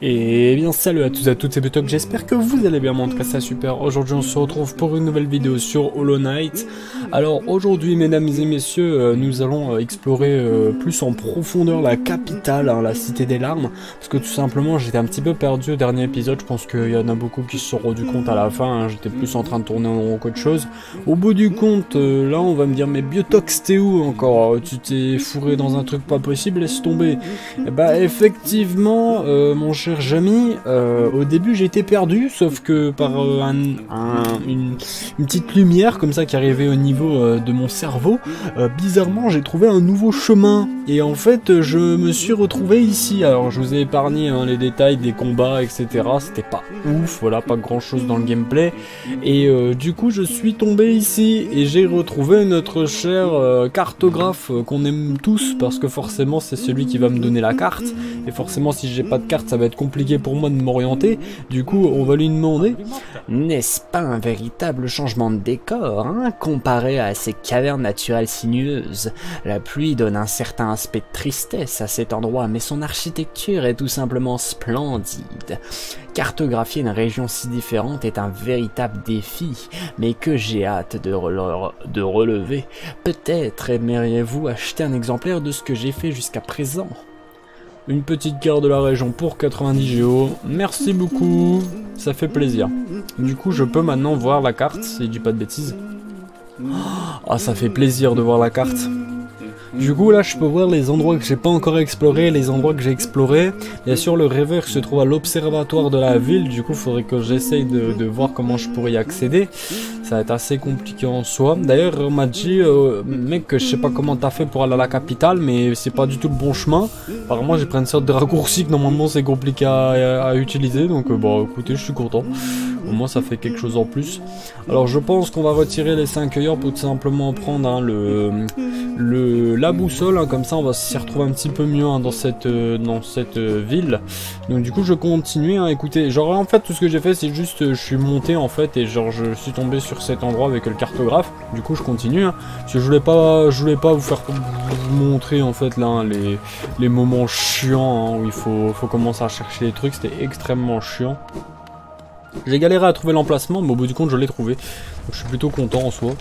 Et bien salut à tous et à toutes, c'est Butok, j'espère que vous allez bien, moi en tout cas ça super. Aujourd'hui on se retrouve pour une nouvelle vidéo sur Hollow Knight. Alors aujourd'hui mesdames et messieurs, nous allons explorer plus en profondeur la capitale, hein, la cité des larmes. Parce que tout simplement j'étais un petit peu perdu au dernier épisode, je pense qu'il y en a beaucoup qui se sont rendus compte à la fin, hein, j'étais plus en train de tourner en rond qu'autre chose. Au bout du compte, là on va me dire mais Butok c'était où encore? Tu t'es fourré dans un truc pas possible, laisse tomber. Et bah effectivement mon cher Jamy, au début j'étais perdu, sauf que par une petite lumière comme ça qui arrivait au niveau de mon cerveau, bizarrement j'ai trouvé un nouveau chemin, et en fait je me suis retrouvé ici. Alors je vous ai épargné hein, les détails des combats etc, c'était pas ouf, voilà, pas grand chose dans le gameplay, et du coup je suis tombé ici et j'ai retrouvé notre cher cartographe qu'on aime tous, parce que forcément c'est celui qui va me donner la carte, et forcément si j'ai pas de carte ça va être compliqué pour moi de m'orienter. Du coup on va lui demander: n'est-ce pas un véritable changement de décor, hein, comparé à ces cavernes naturelles sinueuses? La pluie donne un certain aspect de tristesse à cet endroit, mais son architecture est tout simplement splendide. Cartographier une région si différente est un véritable défi, mais que j'ai hâte de relever. Peut-être aimeriez-vous acheter un exemplaire de ce que j'ai fait jusqu'à présent? Une petite carte de la région pour 90 Go, merci beaucoup, ça fait plaisir. Du coup je peux maintenant voir la carte, si je dis pas de bêtises. Ah, ça fait plaisir de voir la carte. Du coup là je peux voir les endroits que j'ai pas encore explorés, les endroits que j'ai explorés. Bien sûr le rêveur se trouve à l'observatoire de la ville, du coup il faudrait que j'essaye de voir comment je pourrais y accéder. Ça va être assez compliqué en soi. D'ailleurs on m'a dit mec, je sais pas comment t'as fait pour aller à la capitale, mais c'est pas du tout le bon chemin. Apparemment j'ai pris une sorte de raccourci que normalement c'est compliqué à utiliser, donc bon écoutez, je suis content. Au moins ça fait quelque chose en plus. Alors je pense qu'on va retirer les 5 œillères pour tout simplement prendre hein, la boussole, hein, comme ça on va s'y retrouver un petit peu mieux hein, dans cette ville. Donc du coup je continue, hein, écoutez, genre en fait tout ce que j'ai fait c'est juste je suis monté en fait, et genre je suis tombé sur cet endroit avec le cartographe. Du coup je continue, hein, parce que je voulais pas vous faire vous montrer en fait là hein, les moments chiants hein, où il faut commencer à chercher les trucs, c'était extrêmement chiant. J'ai galéré à trouver l'emplacement, mais au bout du compte je l'ai trouvé, donc je suis plutôt content en soi.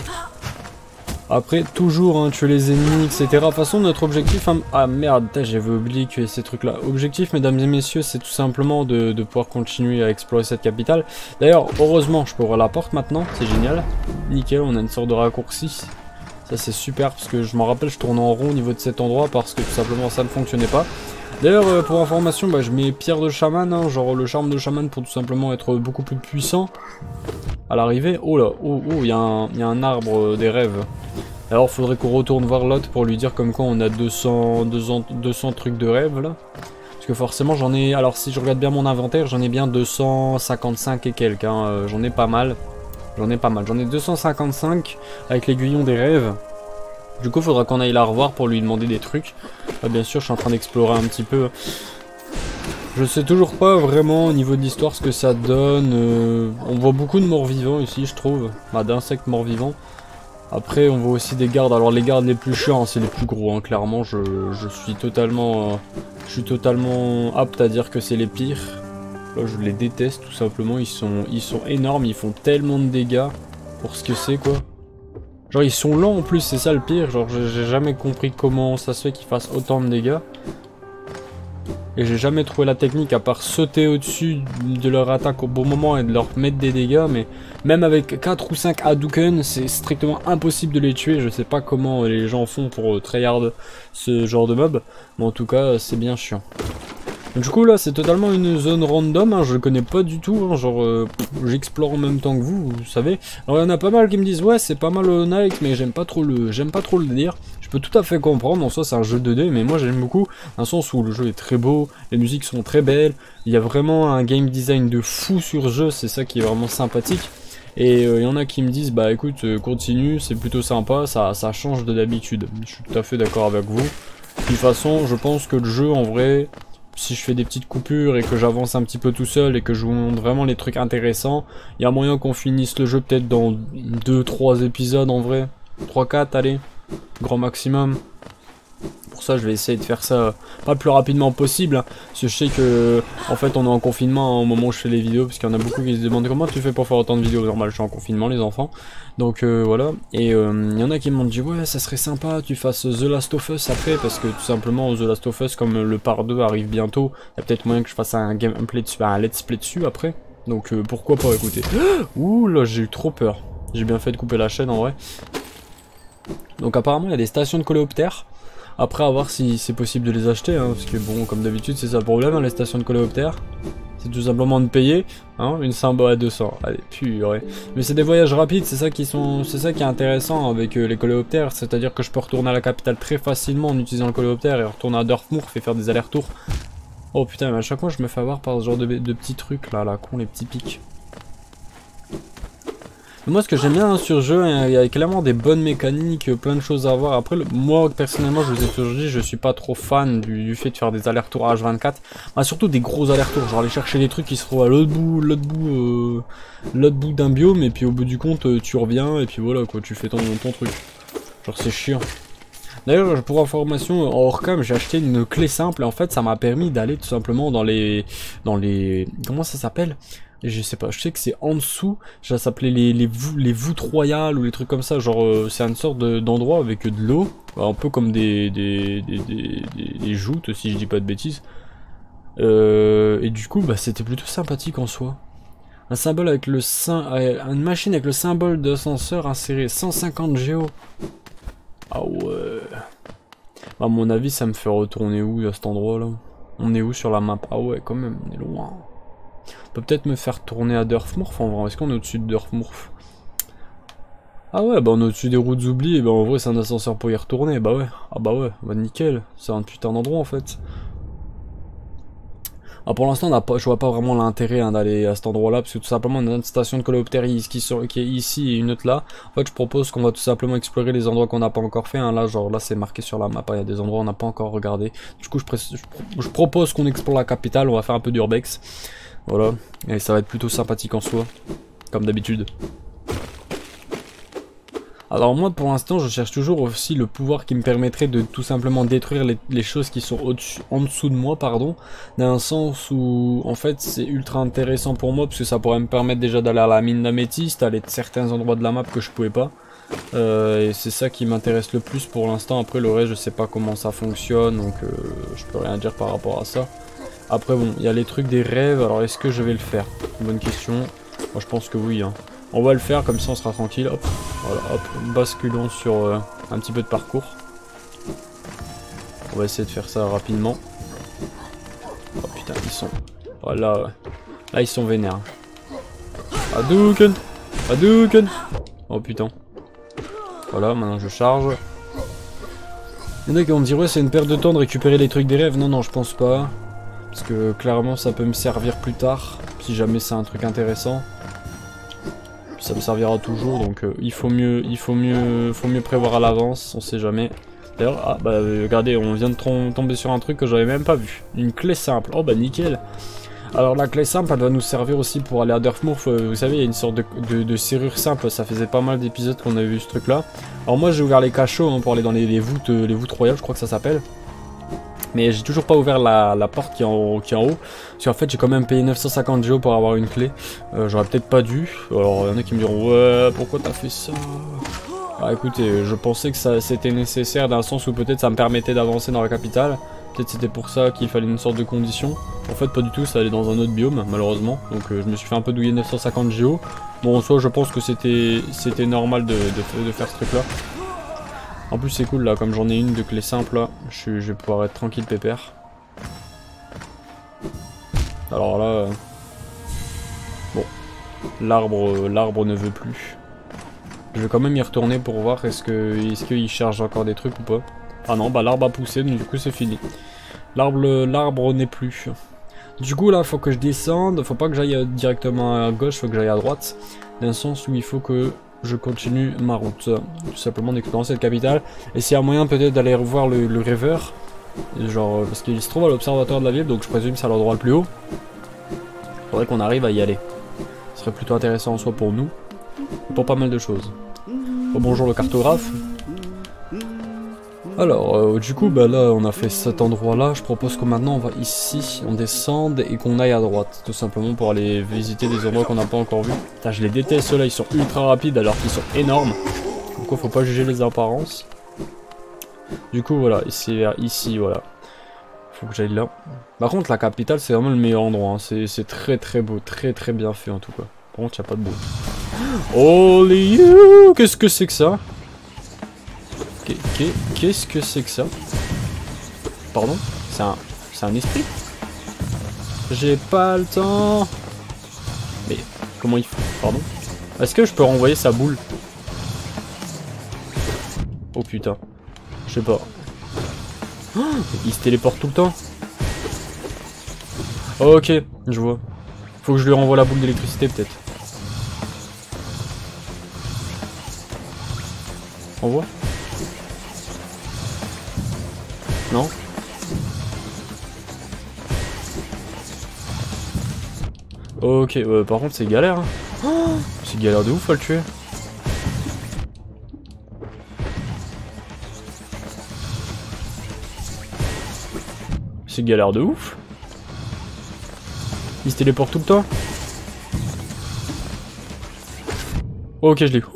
Après, toujours hein, tuer les ennemis, etc. De toute façon, notre objectif... Hein... Ah merde, j'avais oublié que ces trucs-là. Objectif, mesdames et messieurs, c'est tout simplement de pouvoir continuer à explorer cette capitale. D'ailleurs, heureusement, je peux ouvrir la porte maintenant, c'est génial. Nickel, on a une sorte de raccourci. Ça, c'est super, parce que je m'en rappelle, je tourne en rond au niveau de cet endroit, parce que tout simplement, ça ne fonctionnait pas. D'ailleurs, pour information, bah, je mets pierre de chaman, hein, genre le charme de chaman, pour tout simplement être beaucoup plus puissant à l'arrivée. Oh là, il y a un arbre des rêves. Alors faudrait qu'on retourne voir l'autre pour lui dire comme quoi on a 200 trucs de rêve là. Parce que forcément j'en ai, alors si je regarde bien mon inventaire, j'en ai bien 255 et quelques, hein. J'en ai pas mal. J'en ai 255 avec l'aiguillon des rêves. Du coup faudra qu'on aille la revoir pour lui demander des trucs. Bien sûr je suis en train d'explorer un petit peu. Je sais toujours pas vraiment au niveau de l'histoire ce que ça donne. On voit beaucoup de morts vivants ici je trouve, bah, d'insectes morts vivants. Après on voit aussi des gardes, alors les gardes les plus chiants c'est les plus gros, hein. Clairement je suis totalement apte à dire que c'est les pires. Là je les déteste tout simplement, ils sont énormes, ils font tellement de dégâts pour ce que c'est quoi. Genre ils sont lents en plus, c'est ça le pire, genre j'ai jamais compris comment ça se fait qu'ils fassent autant de dégâts. Et j'ai jamais trouvé la technique à part sauter au-dessus de leur attaque au bon moment et de leur mettre des dégâts, mais même avec 4 ou 5 Hadouken, c'est strictement impossible de les tuer. Je sais pas comment les gens font pour tryhard ce genre de mob, mais en tout cas c'est bien chiant. Du coup là c'est totalement une zone random, hein, je le connais pas du tout, hein, genre j'explore en même temps que vous savez. Alors il y en a pas mal qui me disent ouais c'est pas mal Hollow Knight, mais j'aime pas trop le délire. Je peux tout à fait comprendre, en soi c'est un jeu 2D, mais moi j'aime beaucoup, dans le sens où le jeu est très beau, les musiques sont très belles, il y a vraiment un game design de fou sur ce jeu, c'est ça qui est vraiment sympathique. Et il y en a qui me disent bah écoute continue, c'est plutôt sympa, ça change de d'habitude. Je suis tout à fait d'accord avec vous. De toute façon je pense que le jeu en vrai, si je fais des petites coupures et que j'avance un petit peu tout seul et que je vous montre vraiment les trucs intéressants, il y a moyen qu'on finisse le jeu peut-être dans 2-3 épisodes en vrai. 3-4 allez, grand maximum. Pour ça je vais essayer de faire ça pas le plus rapidement possible, hein, parce que je sais que en fait on est en confinement au moment où je fais les vidéos, parce qu'il y en a beaucoup qui se demandent comment tu fais pour faire autant de vidéos. Normal, je suis en confinement les enfants, donc voilà. Et il y en a qui m'ont dit ouais ça serait sympa tu fasses The Last of Us après, parce que tout simplement The Last of Us, comme le part 2 arrive bientôt, il y a peut-être moyen que je fasse un gameplay dessus, un let's play dessus après, donc pourquoi pas. Écoutez. Ouh là j'ai eu trop peur, j'ai bien fait de couper la chaîne en vrai. Donc apparemment il y a des stations de coléoptères. Après à voir si c'est possible de les acheter, hein, parce que bon comme d'habitude c'est ça le problème, hein, les stations de coléoptères. C'est tout simplement de payer, hein, une symbole à 200. Allez, purée. Mais c'est des voyages rapides, c'est ça qui est intéressant avec les coléoptères, c'est-à-dire que je peux retourner à la capitale très facilement en utilisant le coléoptère et retourner à Dorfmurf et faire des allers-retours. Oh putain, mais à chaque fois je me fais avoir par ce genre de petits trucs là, con, les petits pics. Moi ce que j'aime bien sur ce jeu, il y a clairement des bonnes mécaniques, plein de choses à voir. Après moi personnellement je vous ai toujours dit, je suis pas trop fan du fait de faire des allers-retours à H24. Bah, surtout des gros allers-retours, genre aller chercher des trucs qui se trouvent à l'autre bout d'un biome, et puis au bout du compte tu reviens et puis voilà quoi, tu fais ton truc. Genre c'est chiant. D'ailleurs pour information, en hors cam j'ai acheté une clé simple et en fait ça m'a permis d'aller tout simplement dans les comment ça s'appelle? Je sais pas, je sais que c'est en dessous, ça s'appelait les voûtes royales ou les trucs comme ça, genre c'est une sorte d'endroit avec de l'eau, un peu comme des joutes si je dis pas de bêtises. Et du coup bah c'était plutôt sympathique en soi. Un symbole avec une machine avec le symbole d'ascenseur inséré, 150 géo. Ah ouais. À mon avis ça me fait retourner où à cet endroit là? On est où sur la map? Ah ouais quand même, on est loin. On peut peut-être me faire tourner à Dorfmurf en vrai. Est-ce qu'on est au-dessus de Dorfmurf? Ah ouais, bah on est au-dessus des routes oubliées. Bah en vrai, c'est un ascenseur pour y retourner. Bah ouais. Ah bah ouais, bah nickel. C'est un putain d'endroit en fait. Ah, pour l'instant, je vois pas vraiment l'intérêt hein, d'aller à cet endroit-là, parce que tout simplement, on a une station de coléoptère qui est ici et une autre là. En fait, je propose qu'on va tout simplement explorer les endroits qu'on n'a pas encore fait. Hein. Là, genre là, c'est marqué sur la map. Il y a des endroits où on n'a pas encore regardé. Du coup, je propose qu'on explore la capitale. On va faire un peu d'urbex. Voilà, et ça va être plutôt sympathique en soi, comme d'habitude. Alors moi pour l'instant je cherche toujours aussi le pouvoir qui me permettrait de tout simplement détruire les choses qui sont en dessous de moi, pardon. Dans un sens où en fait c'est ultra intéressant pour moi parce que ça pourrait me permettre déjà d'aller à la mine d'améthyste, aller de certains endroits de la map que je pouvais pas. Et c'est ça qui m'intéresse le plus pour l'instant. Après le reste je sais pas comment ça fonctionne, donc je peux rien dire par rapport à ça. Après bon, il y a les trucs des rêves, alors est-ce que je vais le faire? Bonne question. Moi je pense que oui, hein. On va le faire, comme ça on sera tranquille. Hop, voilà, hop, basculons sur un petit peu de parcours. On va essayer de faire ça rapidement. Oh putain, ils sont... Voilà, là ils sont vénères. Hadouken! Hadouken! Oh putain. Voilà, maintenant je charge. Il y en a qui vont me dire ouais c'est une perte de temps de récupérer les trucs des rêves. Non, non, je pense pas. Parce que clairement ça peut me servir plus tard, si jamais c'est un truc intéressant. Ça me servira toujours, donc il faut mieux prévoir à l'avance, on sait jamais. D'ailleurs, ah bah regardez, on vient de tomber sur un truc que j'avais même pas vu. Une clé simple, oh bah nickel. Alors la clé simple, elle va nous servir aussi pour aller à Dorfmurf. Vous savez, il y a une sorte de serrure simple, ça faisait pas mal d'épisodes qu'on avait vu ce truc là. Alors moi j'ai ouvert les cachots hein, pour aller dans les voûtes royales, je crois que ça s'appelle. Mais j'ai toujours pas ouvert la porte qui est en haut. Parce qu'en fait j'ai quand même payé 950 géo pour avoir une clé. J'aurais peut-être pas dû. Alors il y en a qui me diront ouais pourquoi t'as fait ça? Ah écoutez, je pensais que c'était nécessaire dans le sens où peut-être ça me permettait d'avancer dans la capitale. Peut-être c'était pour ça qu'il fallait une sorte de condition. En fait pas du tout, ça allait dans un autre biome malheureusement. Donc je me suis fait un peu douiller 950 géo. Bon en soi je pense que c'était normal de faire ce truc là. En plus c'est cool là, comme j'en ai une de clé simple là, je vais pouvoir être tranquille pépère. Alors là... Bon, l'arbre ne veut plus. Je vais quand même y retourner pour voir est-ce qu'il charge encore des trucs ou pas. Ah non, bah l'arbre a poussé, donc du coup c'est fini. L'arbre n'est plus. Du coup là, faut que je descende, faut pas que j'aille directement à gauche, faut que j'aille à droite. Dans le sens où il faut que je continue ma route, tout simplement d'explorer cette capitale. Et s'il y a moyen peut-être d'aller revoir le rêveur, genre parce qu'il se trouve à l'observatoire de la ville, donc je présume que c'est à l'endroit le plus haut. Faudrait qu'on arrive à y aller. Ce serait plutôt intéressant en soi pour nous, pour pas mal de choses. Oh, bonjour le cartographe. Alors, du coup, bah là, on a fait cet endroit-là. Je propose que maintenant, on va ici, on descende et qu'on aille à droite. Tout simplement pour aller visiter des endroits qu'on n'a pas encore vus. Putain, je les déteste, ceux-là, ils sont ultra rapides alors qu'ils sont énormes. Donc, faut pas juger les apparences. Du coup, voilà, ici, vers ici, voilà. Faut que j'aille là. Par contre, la capitale, c'est vraiment le meilleur endroit. Hein. C'est très très beau, très très bien fait en tout cas. Par contre, il n'y a pas de bruit. Holy you! Qu'est-ce que c'est que ça? Qu'est-ce que c'est que ça? Pardon? C'est un esprit? J'ai pas le temps. Mais comment il faut? Pardon? Est-ce que je peux renvoyer sa boule? Oh putain. Je sais pas. Oh, il se téléporte tout le temps. Oh, ok, je vois. Faut que je lui renvoie la boule d'électricité peut-être. Renvoie? Non? Ok, par contre c'est galère. Hein. Oh, c'est galère de ouf à le tuer. C'est galère de ouf. Il se téléporte tout le temps. Ok, je l'ai.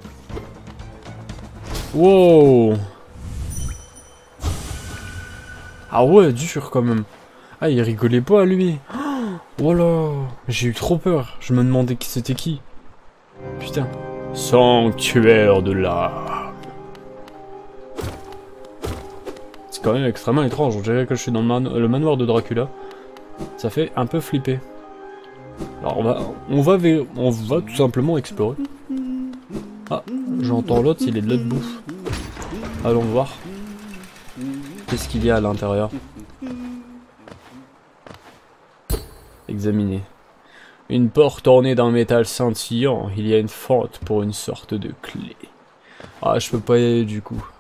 Wow. Ah ouais, dur quand même. Ah, il rigolait pas lui. Voilà, j'ai eu trop peur. Je me demandais qui c'était qui. Putain. Sanctuaire de l'âme. C'est quand même extrêmement étrange. On dirait que je suis dans le manoir de Dracula. Ça fait un peu flipper. Alors on va tout simplement explorer. Ah, j'entends l'autre, il est de l'autre bouffe. Allons voir. Qu'est-ce qu'il y a à l'intérieur? Examiner. Une porte ornée d'un métal scintillant. Il y a une fente pour une sorte de clé. Ah, je peux pas y aller du coup.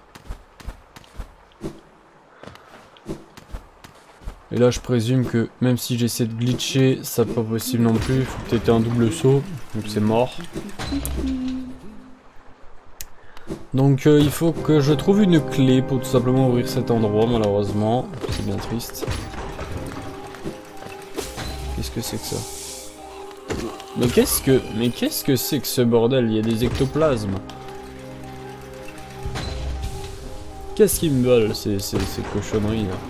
Et là, je présume que même si j'essaie de glitcher, ça pas possible non plus. Il faut peut-être un double saut. Donc c'est mort. Donc il faut que je trouve une clé pour tout simplement ouvrir cet endroit, malheureusement. C'est bien triste. Qu'est-ce que c'est que ça? Mais qu'est-ce que c'est que ce bordel? Il y a des ectoplasmes. Qu'est-ce qu'ils me veulent ces cochonneries là?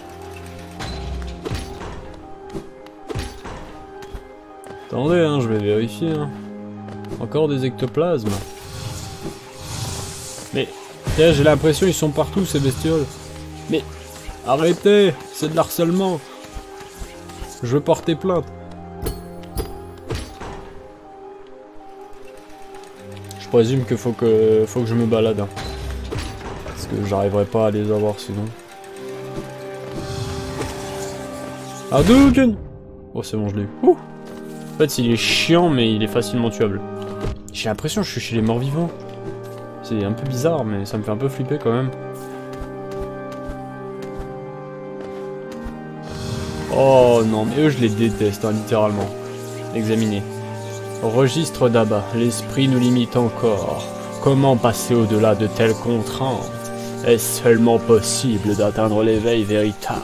Attendez, hein, je vais vérifier. Hein. Encore des ectoplasmes. Mais, j'ai l'impression ils sont partout ces bestioles. Mais, arrêtez, c'est de l'harcèlement. Je veux porter plainte. Je présume qu'il faut que je me balade. Hein. Parce que j'arriverai pas à les avoir sinon. Hadouken! Oh c'est bon, je l'ai eu. En fait, il est chiant, mais il est facilement tuable. J'ai l'impression que je suis chez les morts vivants. C'est un peu bizarre, mais ça me fait un peu flipper quand même. Oh non, mais eux, je les déteste, hein, littéralement. Examiner. Registre d'abat. L'esprit nous limite encore. Comment passer au-delà de telles contraintes? Est-ce seulement possible d'atteindre l'éveil véritable?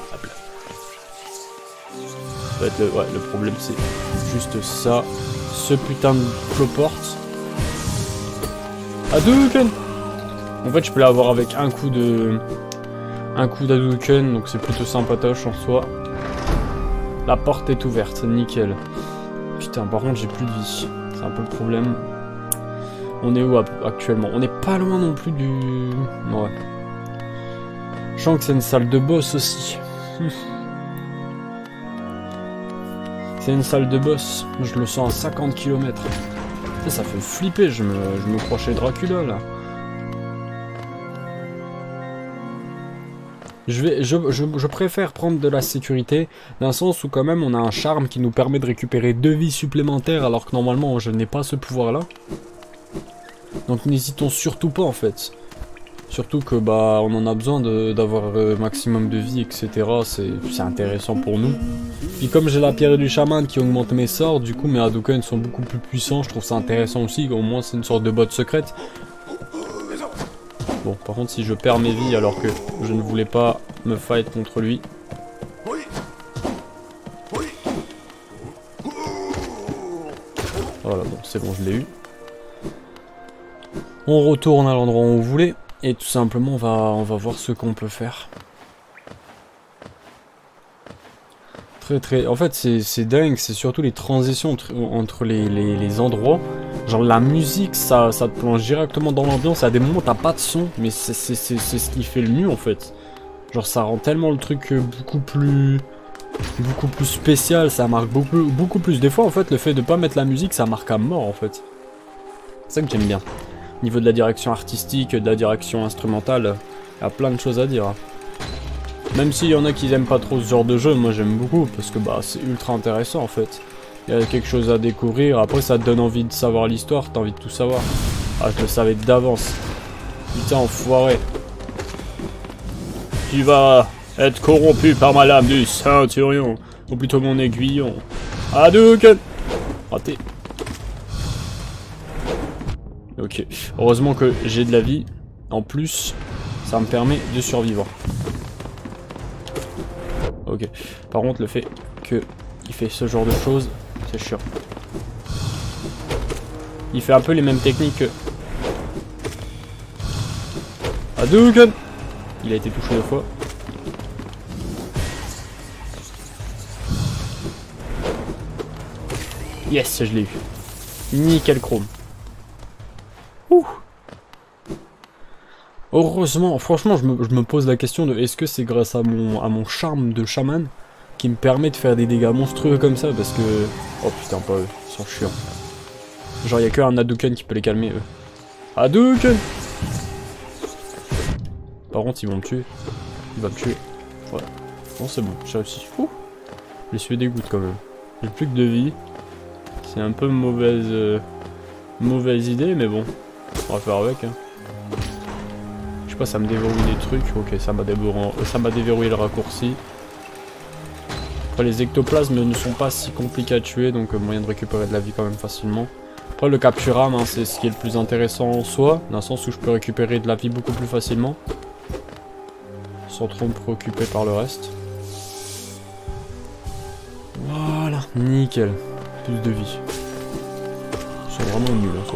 En fait, le problème, c'est juste ça. Ce putain de cloporte. Hadouken! En fait, je peux l'avoir avec un coup d'Hadouken, donc c'est plutôt sympatoche en soi. La porte est ouverte, nickel. Putain, par contre, j'ai plus de vie. C'est un peu le problème. On est où actuellement? On n'est pas loin non plus du... Ouais. Je sens que c'est une salle de boss aussi. C'est une salle de boss. Je le sens à 50 km. Ça fait flipper, je me crois chez Dracula là. Je préfère prendre de la sécurité, dans le sens où quand même on a un charme qui nous permet de récupérer 2 vies supplémentaires alors que normalement je n'ai pas ce pouvoir là. Donc n'hésitons surtout pas en fait. Surtout que bah on en a besoin d'avoir maximum de vie, etc. C'est intéressant pour nous. Puis comme j'ai la pierre du chaman qui augmente mes sorts, du coup mes Hadouken sont beaucoup plus puissants, je trouve ça intéressant aussi, au moins c'est une sorte de botte secrète. Bon, par contre, si je perds mes vies alors que je ne voulais pas me fight contre lui. Voilà, bon, c'est bon, je l'ai eu. On retourne à l'endroit où on voulait. Et tout simplement, on va voir ce qu'on peut faire. En fait, c'est dingue, c'est surtout les transitions entre les endroits. Genre la musique, ça te plonge directement dans l'ambiance. À des moments, t'as pas de son, mais c'est ce qui fait le mieux en fait. Genre ça rend tellement le truc beaucoup plus spécial, ça marque beaucoup plus. Des fois, en fait, le fait de pas mettre la musique, ça marque à mort en fait. C'est ça que j'aime bien. Au niveau de la direction artistique, de la direction instrumentale, il y a plein de choses à dire. Même s'il y en a qui aiment pas trop ce genre de jeu, moi j'aime beaucoup parce que bah c'est ultra intéressant en fait. Il y a quelque chose à découvrir, après ça te donne envie de savoir l'histoire, t'as envie de tout savoir. Ah je le savais d'avance. Putain enfoiré. Tu vas être corrompu par ma lame du ceinturion, ou plutôt mon aiguillon. Hadouken! Raté. Ok, heureusement que j'ai de la vie. En plus, ça me permet de survivre. Ok, par contre le fait qu'il fait ce genre de choses, c'est chiant. Il fait un peu les mêmes techniques que... Hadouken! Il a été touché 2 fois. Yes, je l'ai eu. Nickel chrome. Ouh. Heureusement, franchement, je me pose la question de est-ce que c'est grâce à mon charme de chaman qui me permet de faire des dégâts monstrueux comme ça, parce que... Oh putain, pas eux, ils sont chiants. Genre, il n'y a qu'un Hadouken qui peut les calmer, eux. Hadouken! Par contre, ils vont me tuer. Il va me tuer. Voilà. Bon, c'est bon, j'ai réussi. Ouh. Les suer des gouttes quand même. J'ai plus que 2 vies. C'est un peu mauvaise idée, mais bon. On va faire avec, hein. Je sais pas, ça me déverrouille des trucs. Ok, ça m'a déverrouillé le raccourci. Après, les ectoplasmes ne sont pas si compliqués à tuer, donc moyen de récupérer de la vie quand même facilement. Après, le capture-âme, hein, c'est ce qui est le plus intéressant en soi, dans le sens où je peux récupérer de la vie beaucoup plus facilement. Sans trop me préoccuper par le reste. Voilà, nickel. Plus de vie. Ils sont vraiment nuls, hein, ça.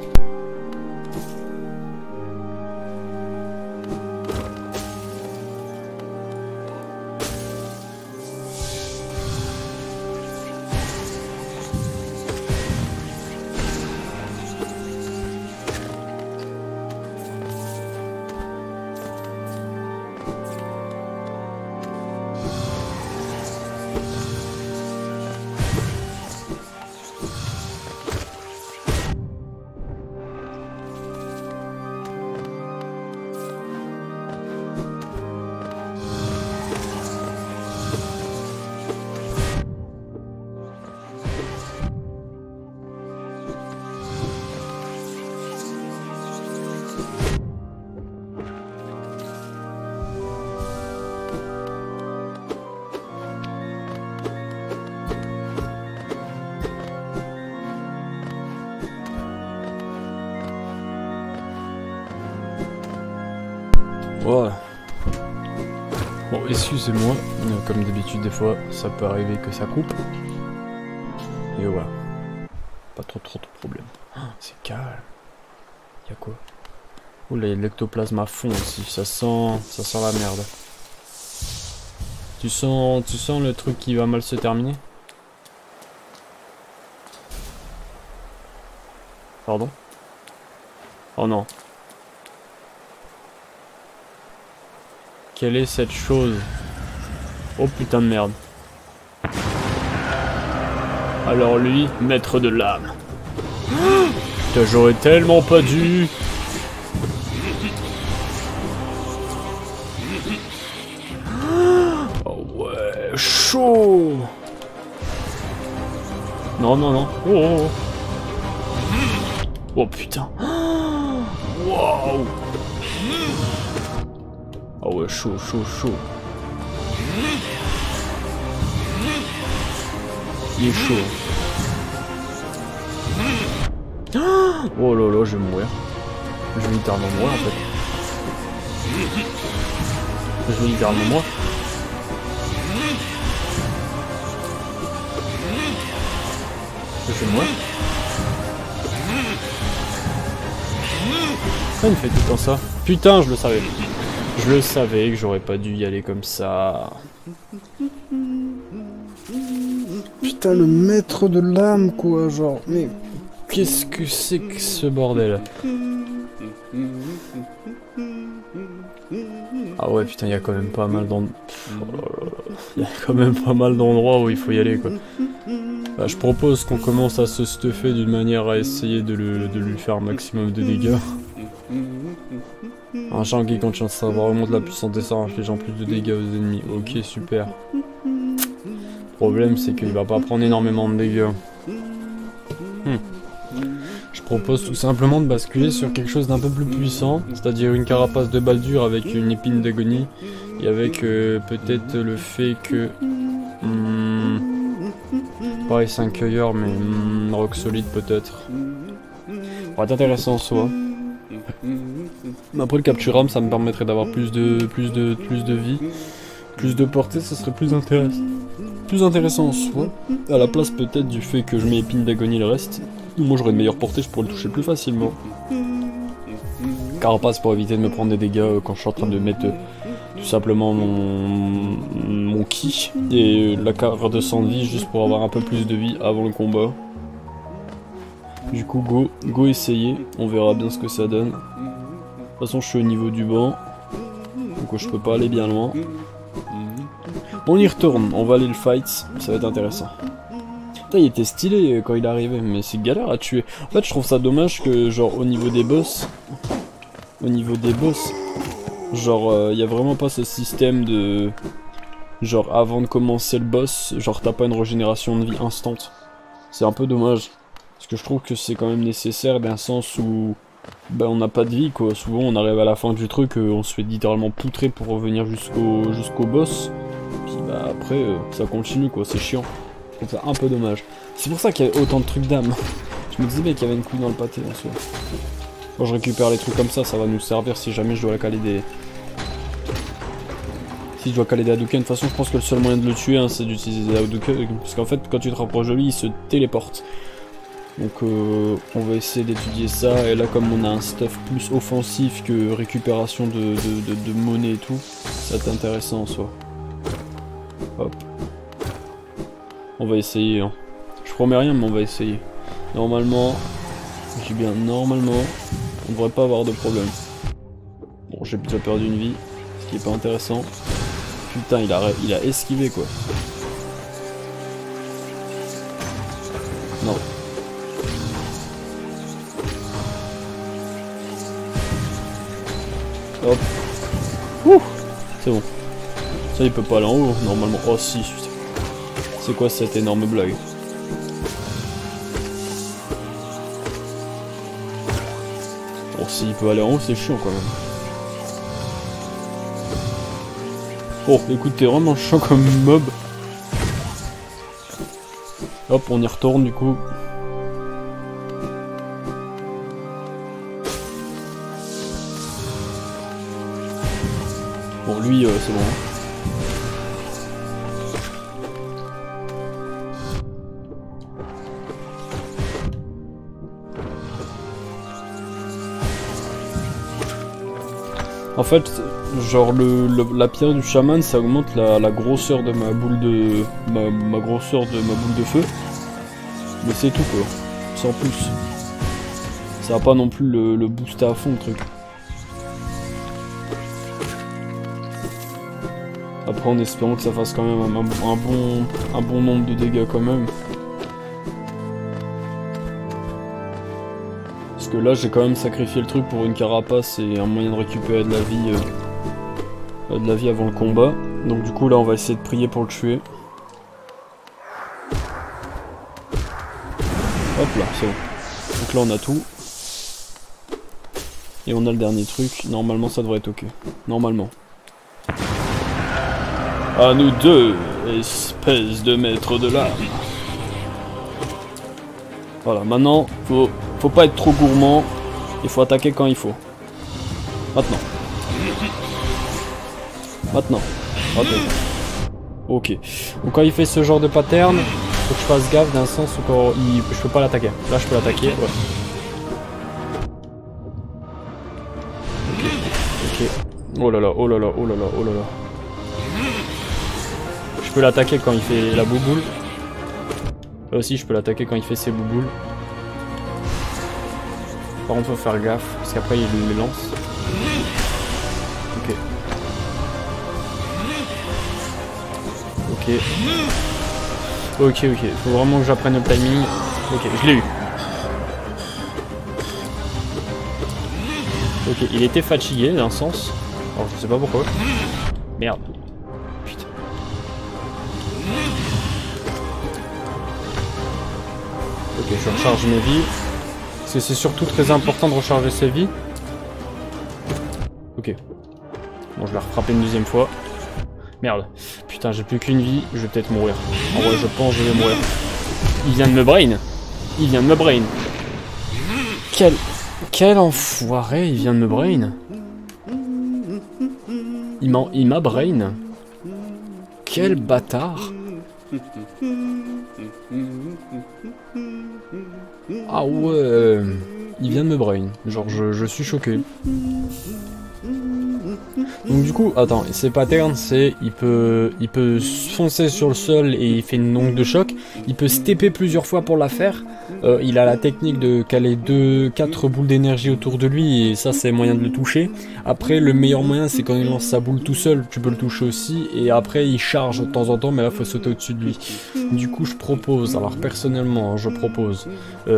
Voilà. Bon, excusez-moi, comme d'habitude, des fois, ça peut arriver que ça coupe. Et voilà. Pas trop de problèmes. Oh, c'est calme. Y'a quoi? Oh là, il y a de l'ectoplasme à fond aussi. Ça sent la merde. Tu sens le truc qui va mal se terminer? Pardon? Oh non. Quelle est cette chose? Oh putain de merde. Alors lui, maître de l'âme. Putain, j'aurais tellement pas dû. Oh ouais, chaud. Non, non, non. Oh, oh, oh. Oh putain. Waouh. Oh ouais, chaud. Il est chaud. Oh là là, je vais mourir. Je vais littéralement mourir en fait. Je veux littéralement moi. Je fais moi. Pourquoi il me fait tout le temps ça? Putain, je le savais. Je le savais que j'aurais pas dû y aller comme ça. Putain, le maître de l'âme, quoi, genre, mais qu'est-ce que c'est que ce bordel? Ah ouais, putain, il y a quand même pas mal d'endroits où il faut y aller, quoi. Bah, je propose qu'on commence à se stuffer d'une manière à essayer de lui faire un maximum de dégâts. Un Shang-Chi quand chance ça remonte la puissance des sorts infligeant plus de dégâts aux ennemis. Ok, super. Le problème c'est qu'il va pas prendre énormément de dégâts. Je propose tout simplement de basculer sur quelque chose d'un peu plus puissant, c'est-à-dire une carapace de Baldur avec une épine d'agonie et avec peut-être le fait que... pareil, c'est un cueilleur, mais rock solide peut-être. Ça pourrait être intéressant en soi. Après le capture âme, ça me permettrait d'avoir plus de vie, plus de portée, ça serait plus intéressant en soi. À la place peut-être du fait que je mets épine d'agonie le reste. Moi j'aurais une meilleure portée, je pourrais le toucher plus facilement. Carapace pour éviter de me prendre des dégâts quand je suis en train de mettre tout simplement mon ki. Et la carte de sang de vie juste pour avoir un peu plus de vie avant le combat. Du coup go essayer, on verra bien ce que ça donne. De toute façon je suis au niveau du banc, donc je peux pas aller bien loin. On y retourne, on va aller le fight, ça va être intéressant. Putain, il était stylé quand il est arrivé, mais c'est galère à tuer. En fait je trouve ça dommage que genre au niveau des boss, genre y a vraiment pas ce système de... Genre avant de commencer le boss, genre t'as pas une régénération de vie instante. C'est un peu dommage. Parce que je trouve que c'est quand même nécessaire d'un sens où bah, on n'a pas de vie quoi. Souvent on arrive à la fin du truc, on se fait littéralement poutrer pour revenir jusqu'au boss. Puis bah après ça continue quoi, c'est chiant. Je trouve ça un peu dommage. C'est pour ça qu'il y a autant de trucs d'âme. Je me disais mais qu'il y avait une couille dans le pâté en soi. Quand je récupère les trucs comme ça va nous servir si jamais je dois caler des... Si je dois caler des Hadouken, de toute façon je pense que le seul moyen de le tuer c'est d'utiliser des Hadouken. Parce qu'en fait quand tu te rapproches de lui il se téléporte. Donc on va essayer d'étudier ça, et là comme on a un stuff plus offensif que récupération de monnaie et tout, ça va être intéressant en soi. Hop. On va essayer, hein. Je promets rien mais on va essayer. Normalement, je dis bien normalement, on devrait pas avoir de problème. Bon j'ai déjà perdu une vie, ce qui est pas intéressant. Putain il a esquivé quoi. Non. Hop. Ouh. C'est bon. Ça il peut pas aller en haut normalement. Oh si. C'est quoi cette énorme blague? Bon s'il peut aller en haut c'est chiant quand même. Oh écoute t'es vraiment chiant comme mob. Hop on y retourne du coup. Bon lui c'est bon. En fait, genre la pierre du chaman ça augmente la grosseur de ma boule de... ma grosseur de ma boule de feu. Mais c'est tout quoi. Sans plus. Ça va pas non plus le booster à fond le truc. Après en espérant que ça fasse quand même un bon nombre de dégâts quand même. Parce que là j'ai quand même sacrifié le truc pour une carapace et un moyen de récupérer de la vie avant le combat. Donc du coup là on va essayer de prier pour le tuer. Hop là, c'est bon. Donc là on a tout. Et on a le dernier truc. Normalement ça devrait être ok. Normalement. À nous deux, espèce de maître de l'âme. Voilà, maintenant, faut pas être trop gourmand. Il faut attaquer quand il faut. Maintenant. Maintenant. Ok. Ok. Donc quand il fait ce genre de pattern, faut que je fasse gaffe d'un sens où quand je peux pas l'attaquer. Là je peux l'attaquer, ouais. Ok. Oh là là, oh là là, oh là là, oh là là. Je peux l'attaquer quand il fait la bouboule. Là aussi je peux l'attaquer quand il fait ses bouboules. Par contre faut faire gaffe, parce qu'après il les lance. Ok. Ok. Ok, ok. Faut vraiment que j'apprenne le timing. Ok, je l'ai eu. Ok, il était fatigué d'un sens. Alors je sais pas pourquoi. Merde. Putain. Ok, je recharge mes vies. Parce que c'est surtout très important de recharger ses vies. Ok. Bon, je vais refrapper une deuxième fois. Merde. Putain, j'ai plus qu'une vie. Je vais peut-être mourir. En vrai, je pense que je vais mourir. Il vient de me brain. Il vient de me brain. Quel enfoiré, il vient de me brain. Il m'a brain. Quel bâtard. Ah ouais. Il vient de me brain. Genre, je suis choqué. Donc du coup, attends, ses patterns, c'est il peut foncer sur le sol et il fait une onde de choc. Il peut stepper plusieurs fois pour la faire. Il a la technique de caler 4 boules d'énergie autour de lui et ça c'est moyen de le toucher. Après le meilleur moyen c'est quand il lance sa boule tout seul, tu peux le toucher aussi. Et après il charge de temps en temps mais là faut sauter au-dessus de lui. Du coup je propose, alors personnellement je propose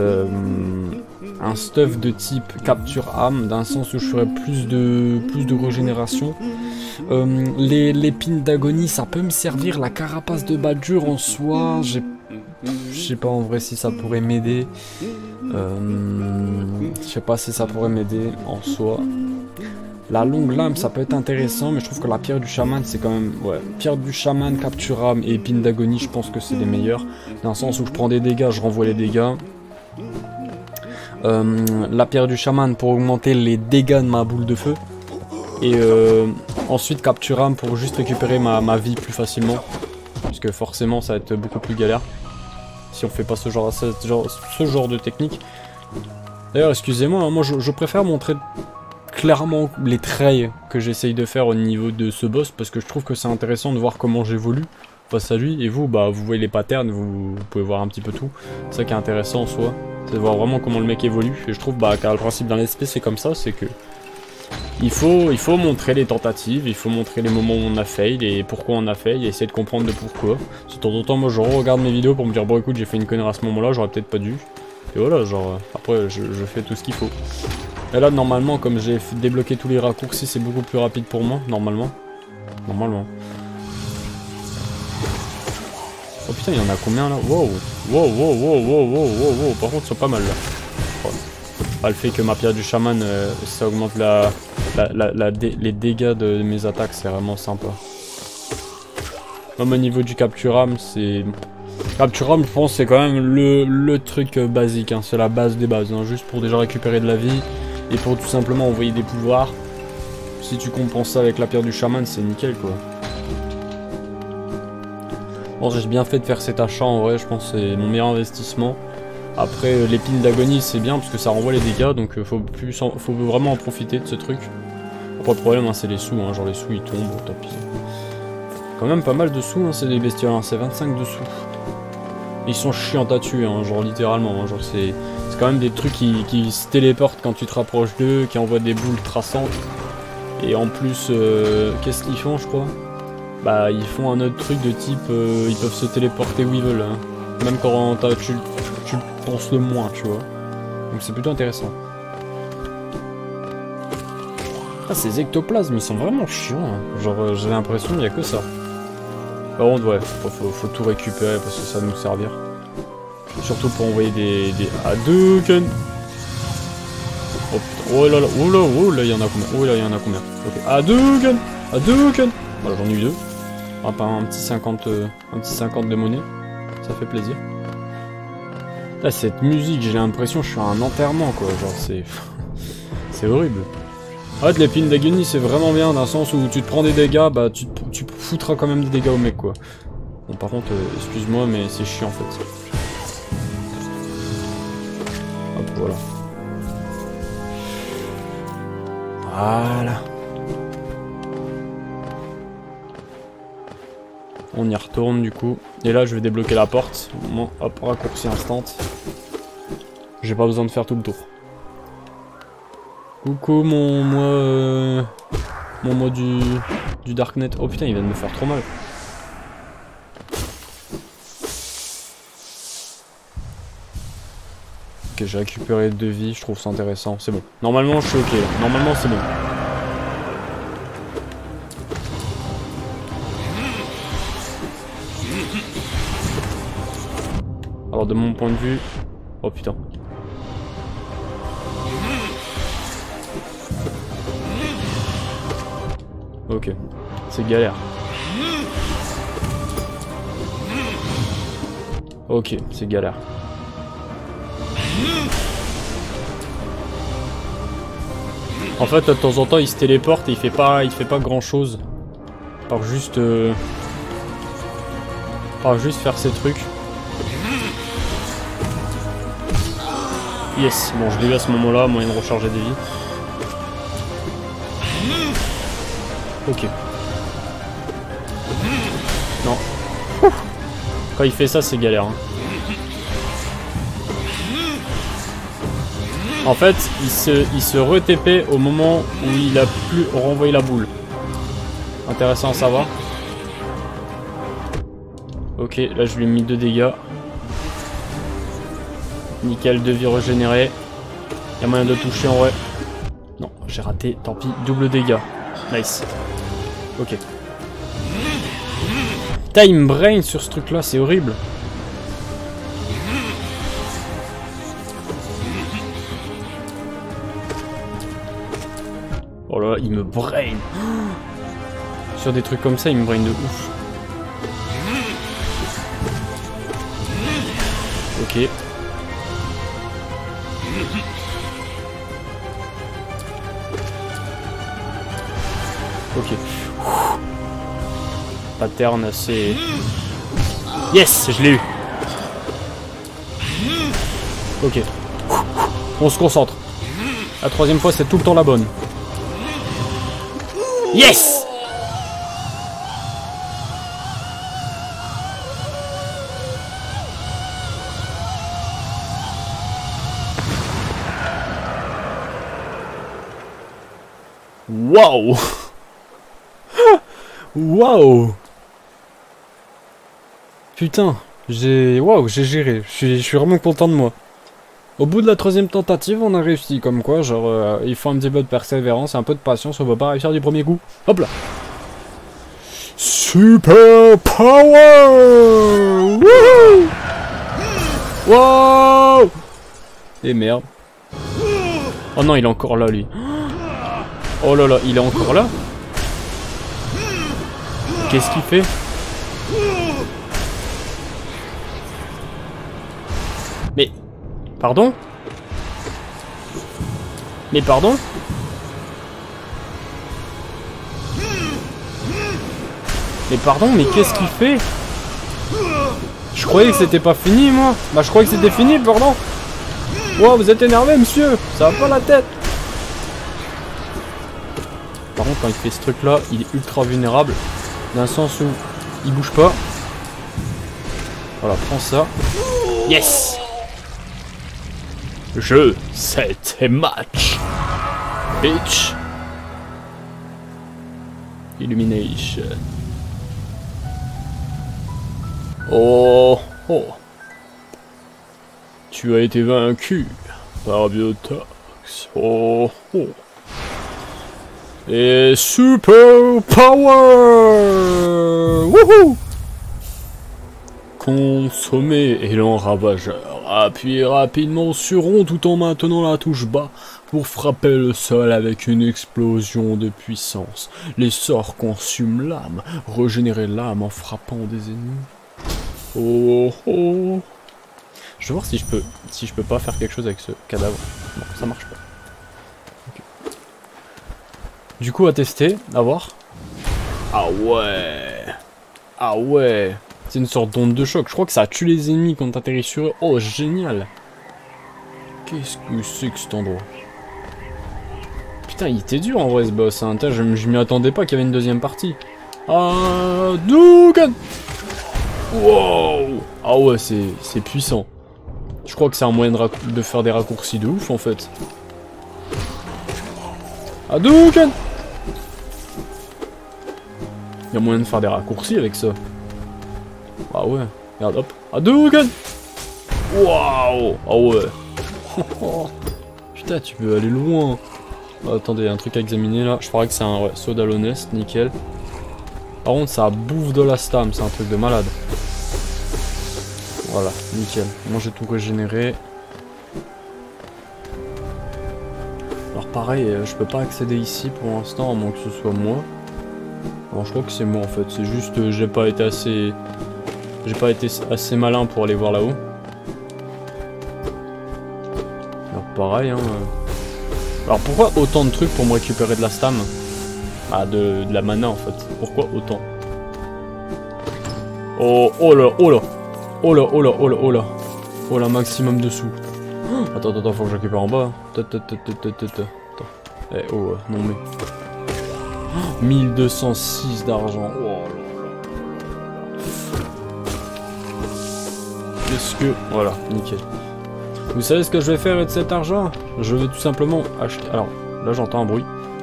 un stuff de type capture âme, dans le sens où je ferais plus de régénération. Les pins d'agonie ça peut me servir, la carapace de badure en soi, je sais pas en vrai si ça pourrait m'aider. Je sais pas si ça pourrait m'aider en soi. La longue lame ça peut être intéressant, mais je trouve que la pierre du chaman c'est quand même... Ouais, pierre du chaman, capture âme et épine d'agonie, je pense que c'est les meilleurs. Dans le sens où je prends des dégâts, je renvoie les dégâts. La pierre du chaman pour augmenter les dégâts de ma boule de feu. Et ensuite capture âme pour juste récupérer ma vie plus facilement. Parce que forcément ça va être beaucoup plus galère si on fait pas ce genre de technique. D'ailleurs excusez-moi, moi je préfère montrer clairement les trails que j'essaye de faire au niveau de ce boss, parce que je trouve que c'est intéressant de voir comment j'évolue face à lui. Et vous, bah vous voyez les patterns, vous pouvez voir un petit peu tout. C'est ça qui est intéressant en soi, c'est de voir vraiment comment le mec évolue. Et je trouve car le principe d'un SP c'est comme ça, c'est que il faut montrer les tentatives, il faut montrer les moments où on a fail et pourquoi on a fail, et essayer de comprendre le pourquoi. De temps en temps, moi je regarde mes vidéos pour me dire bon écoute j'ai fait une connerie à ce moment là, j'aurais peut-être pas dû. Et voilà, genre après je fais tout ce qu'il faut. Et là normalement comme j'ai débloqué tous les raccourcis c'est beaucoup plus rapide pour moi, normalement. Oh putain il y en a combien là? Wow. Par contre ils sont pas mal là. Oh. Ah, le fait que ma pierre du chaman ça augmente les dégâts de mes attaques, c'est vraiment sympa. Même au niveau du capture âme, c'est... Capture âme je pense c'est quand même le truc basique, hein. C'est la base des bases, hein. Juste pour déjà récupérer de la vie et pour tout simplement envoyer des pouvoirs. Si tu compenses ça avec la pierre du chaman c'est nickel quoi. Bon j'ai bien fait de faire cet achat en vrai, je pense que c'est mon meilleur investissement. Après l'épine d'agonie c'est bien parce que ça renvoie les dégâts, donc faut vraiment en profiter de ce truc. Après le problème hein, c'est les sous, hein, genre les sous ils tombent, tant pis. Quand même pas mal de sous, hein, c'est des bestioles, hein, c'est 25 de sous. Ils sont chiants à tuer, hein, genre littéralement, hein, genre c'est quand même des trucs qui se téléportent quand tu te rapproches d'eux, qui envoient des boules traçantes. Et en plus, qu'est-ce qu'ils font je crois? Bah ils font un autre truc de type, ils peuvent se téléporter où ils veulent, hein. Même quand tu penses le moins, tu vois. Donc c'est plutôt intéressant. Ah, ces ectoplasmes, ils sont vraiment chiants. Hein. Genre, j'ai l'impression qu'il n'y a que ça. Par contre, ouais, faut tout récupérer parce que ça va nous servir. Surtout pour envoyer des Hadouken. Oh putain, oh là, il y en a combien? Oh là, il y en a combien? Ok, Hadouken. Voilà, j'en ai eu 2. Un petit 50 de monnaie. Ça fait plaisir. Là, cette musique, j'ai l'impression que je suis à un enterrement, quoi. Genre, c'est horrible. En fait, l'épine d'Agony, c'est vraiment bien dans le sens où tu te prends des dégâts, bah tu foutras quand même des dégâts au mec, quoi. Bon, par contre, excuse-moi, mais c'est chiant, en fait. Hop, voilà. Voilà. On y retourne, du coup. Et là, je vais débloquer la porte. Bon, hop, raccourci instant. J'ai pas besoin de faire tout le tour. Coucou mon moi du Darknet. Oh putain, il vient de me faire trop mal. Ok, j'ai récupéré 2 vies, je trouve ça intéressant. C'est bon. Normalement, je suis ok. Normalement, c'est bon. Alors, de mon point de vue... Oh putain. Ok, c'est galère. Ok, c'est galère. En fait, de temps en temps, il se téléporte et il fait pas grand chose. Par juste faire ses trucs. Yes, bon, je l'ai eu à ce moment-là, moyen de recharger des vies. Ok. Non. Quand il fait ça, c'est galère. Hein. En fait, il se re-TP au moment où il a plus renvoyé la boule. Intéressant à savoir. Ok, là je lui ai mis 2 dégâts. Nickel, 2 vies régénérées. Il y a moyen de toucher en vrai. Non, j'ai raté, tant pis, double dégâts. Nice. Ok. Time brain sur ce truc là, c'est horrible. Oh là là, il me brain. Sur des trucs comme ça, il me brain de ouf. Ok. Ok. Pattern assez... Yes, je l'ai eu. Ok. On se concentre. La 3e fois, c'est tout le temps la bonne. Yes! Waouh! Waouh! Putain, j'ai géré. Je suis vraiment content de moi. Au bout de la 3e tentative, on a réussi. Comme quoi, genre, il faut un petit peu de persévérance et un peu de patience. On va pas réussir du premier coup. Hop là! Super power! Wouhou! Wow! Et merde. Oh non, il est encore là, lui. Oh là là, il est encore là? Qu'est-ce qu'il fait? Mais... Pardon? Mais pardon? Mais pardon, mais qu'est-ce qu'il fait? Je croyais que c'était pas fini, moi. Bah, je croyais que c'était fini, pardon. Wow, vous êtes énervé, monsieur. Ça va pas la tête. Par contre, quand il fait ce truc-là, il est ultra vulnérable. Dans le sens où il bouge pas. Voilà, prends ça. Yes! Jeu, c'était match. Bitch. Illumination. Oh, oh. Tu as été vaincu par Biotox. Oh, oh. Et super power. Wouhou! Consommer élan ravageur. Appuyez rapidement sur rond tout en maintenant la touche bas pour frapper le sol avec une explosion de puissance. Les sorts consument l'âme. Régénérer l'âme en frappant des ennemis. Oh oh. Je vais voir si je peux pas faire quelque chose avec ce cadavre. Non, ça marche pas. Okay. Du coup, à tester, à voir. Ah ouais. Ah ouais. C'est une sorte d'onde de choc. Je crois que ça tue les ennemis quand t'atterris sur eux. Oh, génial. Qu'est-ce que c'est que cet endroit? Putain, il était dur en vrai ce boss. Hein. Je m'y attendais pas qu'il y avait une deuxième partie. Hadouken! Wow! Ah ouais, c'est puissant. Je crois que c'est un moyen de faire des raccourcis de ouf en fait. Hadouken! Il y a moyen de faire des raccourcis avec ça. Ah ouais. Regarde, hop. Hadouken! Waouh! Ah ouais. Putain, tu peux aller loin. Oh, attendez, il y a un truc à examiner là. Je crois que c'est un soda Lonest, nickel. Par contre, ça bouffe de la stam, c'est un truc de malade. Voilà, nickel. Moi j'ai tout régénéré. Alors pareil, je peux pas accéder ici pour l'instant, à moins que ce soit moi. Alors je crois que c'est moi en fait, c'est juste j'ai pas été assez malin pour aller voir là-haut. Alors pareil, hein. Alors pourquoi autant de trucs pour me récupérer de la stam? Ah, de la mana en fait. Pourquoi autant? Oh, oh là, oh là. Oh là, oh là, oh là, oh là. Oh là, maximum de sous. Attends, faut que je récupère en bas. Attends. Eh, oh, non mais... 1206 d'argent. Oh là là. Qu'est-ce que... Voilà, nickel. Vous savez ce que je vais faire avec cet argent? Je vais tout simplement acheter... Alors, là j'entends un bruit.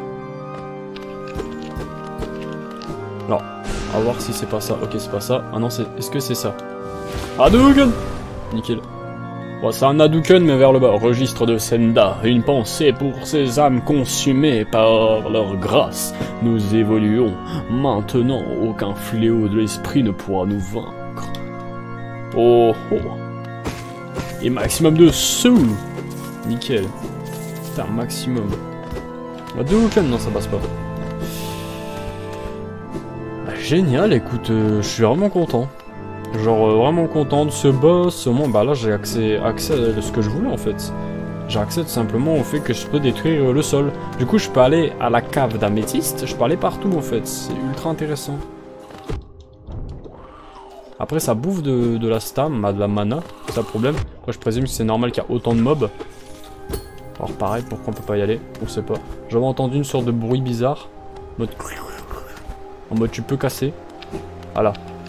Non, on va voir si c'est pas ça. Ok, c'est pas ça. Ah non, est-ce que c'est ça? Hadouken! Nickel. Bon, c'est un Hadouken, mais vers le bas. Registre de Senda. Une pensée pour ces âmes consumées par leur grâce. Nous évoluons. Maintenant, aucun fléau de l'esprit ne pourra nous vaincre. Oh oh. Et maximum de sous. Nickel. Putain, maximum. Hadouken, non, ça passe pas. Génial, écoute, je suis vraiment content. Genre vraiment content de ce boss. Au moins, bah là j'ai accès à ce que je voulais en fait. J'ai accès tout simplement au fait que je peux détruire le sol. Du coup, je peux aller à la cave d'améthyste. Je peux aller partout en fait. C'est ultra intéressant. Après, ça bouffe de la stam, de la mana. C'est ça le problème. Après, je présume que c'est normal qu'il y a autant de mobs. Alors pareil, pourquoi on peut pas y aller? On sait pas. J'avais entendu une sorte de bruit bizarre. En mode tu peux casser. Voilà.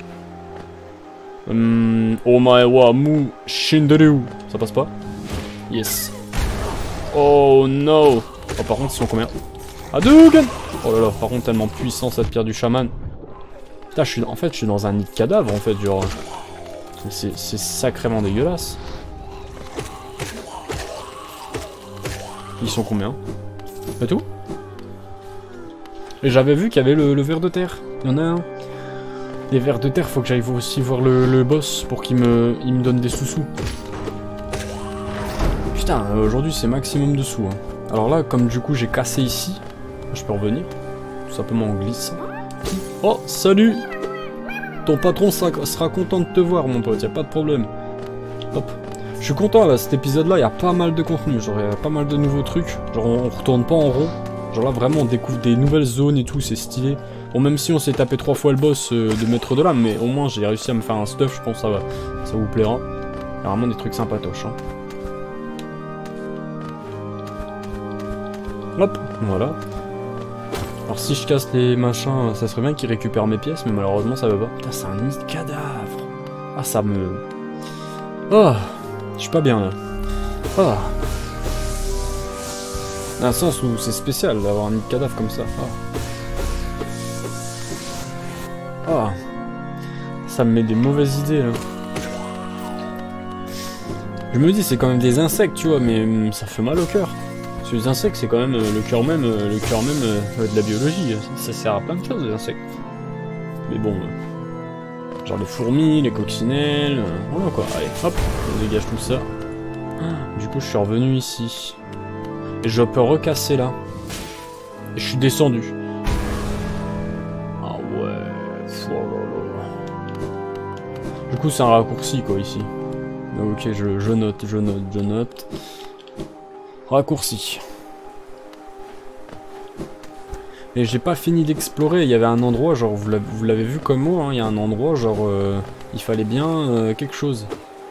Omae wa mu shinderu. Ça passe pas? Yes. Oh no. Oh par contre ils sont combien? Hadouken! Oh là là, par contre tellement puissant cette pierre du chaman. Putain, en fait je suis dans un nid de cadavre en fait, genre. C'est sacrément dégueulasse. Ils sont combien? C'est tout? Et j'avais vu qu'il y avait le ver de terre. Il y en a un. Les vers de terre, faut que j'aille aussi voir le boss pour qu'il me donne des sous-sous. Putain, aujourd'hui c'est maximum de sous. Hein. Alors là, comme du coup j'ai cassé ici, je peux revenir. Tout simplement en glissant. Oh, salut! Ton patron sera content de te voir, mon pote, y a pas de problème. Hop. Je suis content là, cet épisode là, il y a pas mal de contenu. Genre, il y a pas mal de nouveaux trucs. Genre, on retourne pas en rond. Genre là, vraiment, on découvre des nouvelles zones et tout, c'est stylé. Bon, même si on s'est tapé 3 fois le boss de maître de l'âme, mais au moins j'ai réussi à me faire un stuff, je pense que ça vous plaira. Il y a vraiment des trucs sympatoches. Hein. Hop, voilà. Alors si je casse les machins, ça serait bien qu'ils récupèrent mes pièces, mais malheureusement ça va pas. Putain, c'est un nid de cadavre. Ah, ça me... Oh, je suis pas bien là. Ah. Dans un sens où c'est spécial d'avoir un nid de cadavre comme ça. Ah. Ah, ça me met des mauvaises idées là. Je me dis c'est quand même des insectes tu vois, mais ça fait mal au cœur. Parce que les insectes c'est quand même le cœur même de la biologie. Ça sert à plein de choses les insectes. Mais bon, genre les fourmis, les coccinelles, voilà quoi. Allez, hop, on dégage tout ça. Du coup je suis revenu ici. Et je peux recasser là. Et je suis descendu. Du coup c'est un raccourci quoi ici. Ok, je note. Raccourci. Et j'ai pas fini d'explorer, il y avait un endroit, genre vous l'avez vu comme moi, hein, il y a un endroit, genre il fallait bien quelque chose.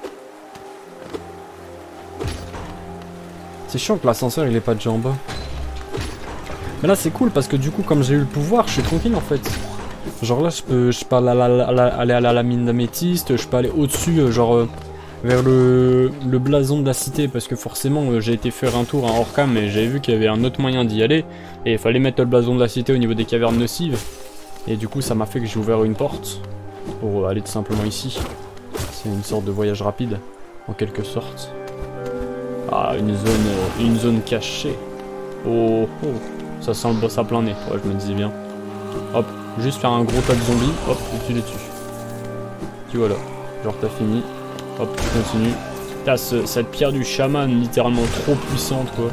C'est chiant que l'ascenseur il est pas déjà en bas. Mais là c'est cool parce que du coup comme j'ai eu le pouvoir, je suis tranquille en fait. Genre là je peux aller à la mine d'améthyste, je peux aller au-dessus, genre vers le blason de la cité, parce que forcément j'ai été faire un tour en hors cam et j'avais vu qu'il y avait un autre moyen d'y aller, et il fallait mettre le blason de la cité au niveau des cavernes nocives, et du coup ça m'a fait que j'ai ouvert une porte pour aller tout simplement ici. C'est une sorte de voyage rapide, en quelque sorte. Ah, une zone cachée. Oh, oh, ça sent le boss à plein nez, ouais je me disais bien. Hop, juste faire un gros tas de zombies, hop, et tu les tues. Tu vois là, genre t'as fini. Hop, tu continues. T'as cette pierre du chaman littéralement trop puissante quoi.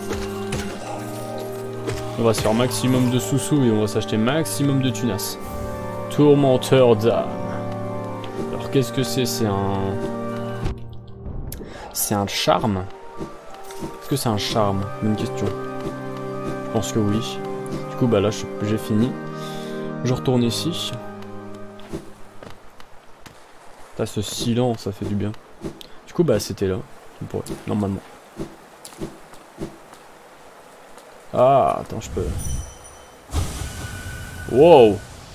On va se faire maximum de sous-sous et on va s'acheter maximum de tunas. Tourmenteur d'âme. Alors qu'est-ce que c'est? C'est un... C'est un charme? Est-ce que c'est un charme? Bonne question. Je pense que oui. Du coup bah là j'ai fini. Je retourne ici. T'as ce silence, ça fait du bien. Du coup, bah, c'était là. On pourrait, normalement. Ah, attends, je peux... Wow!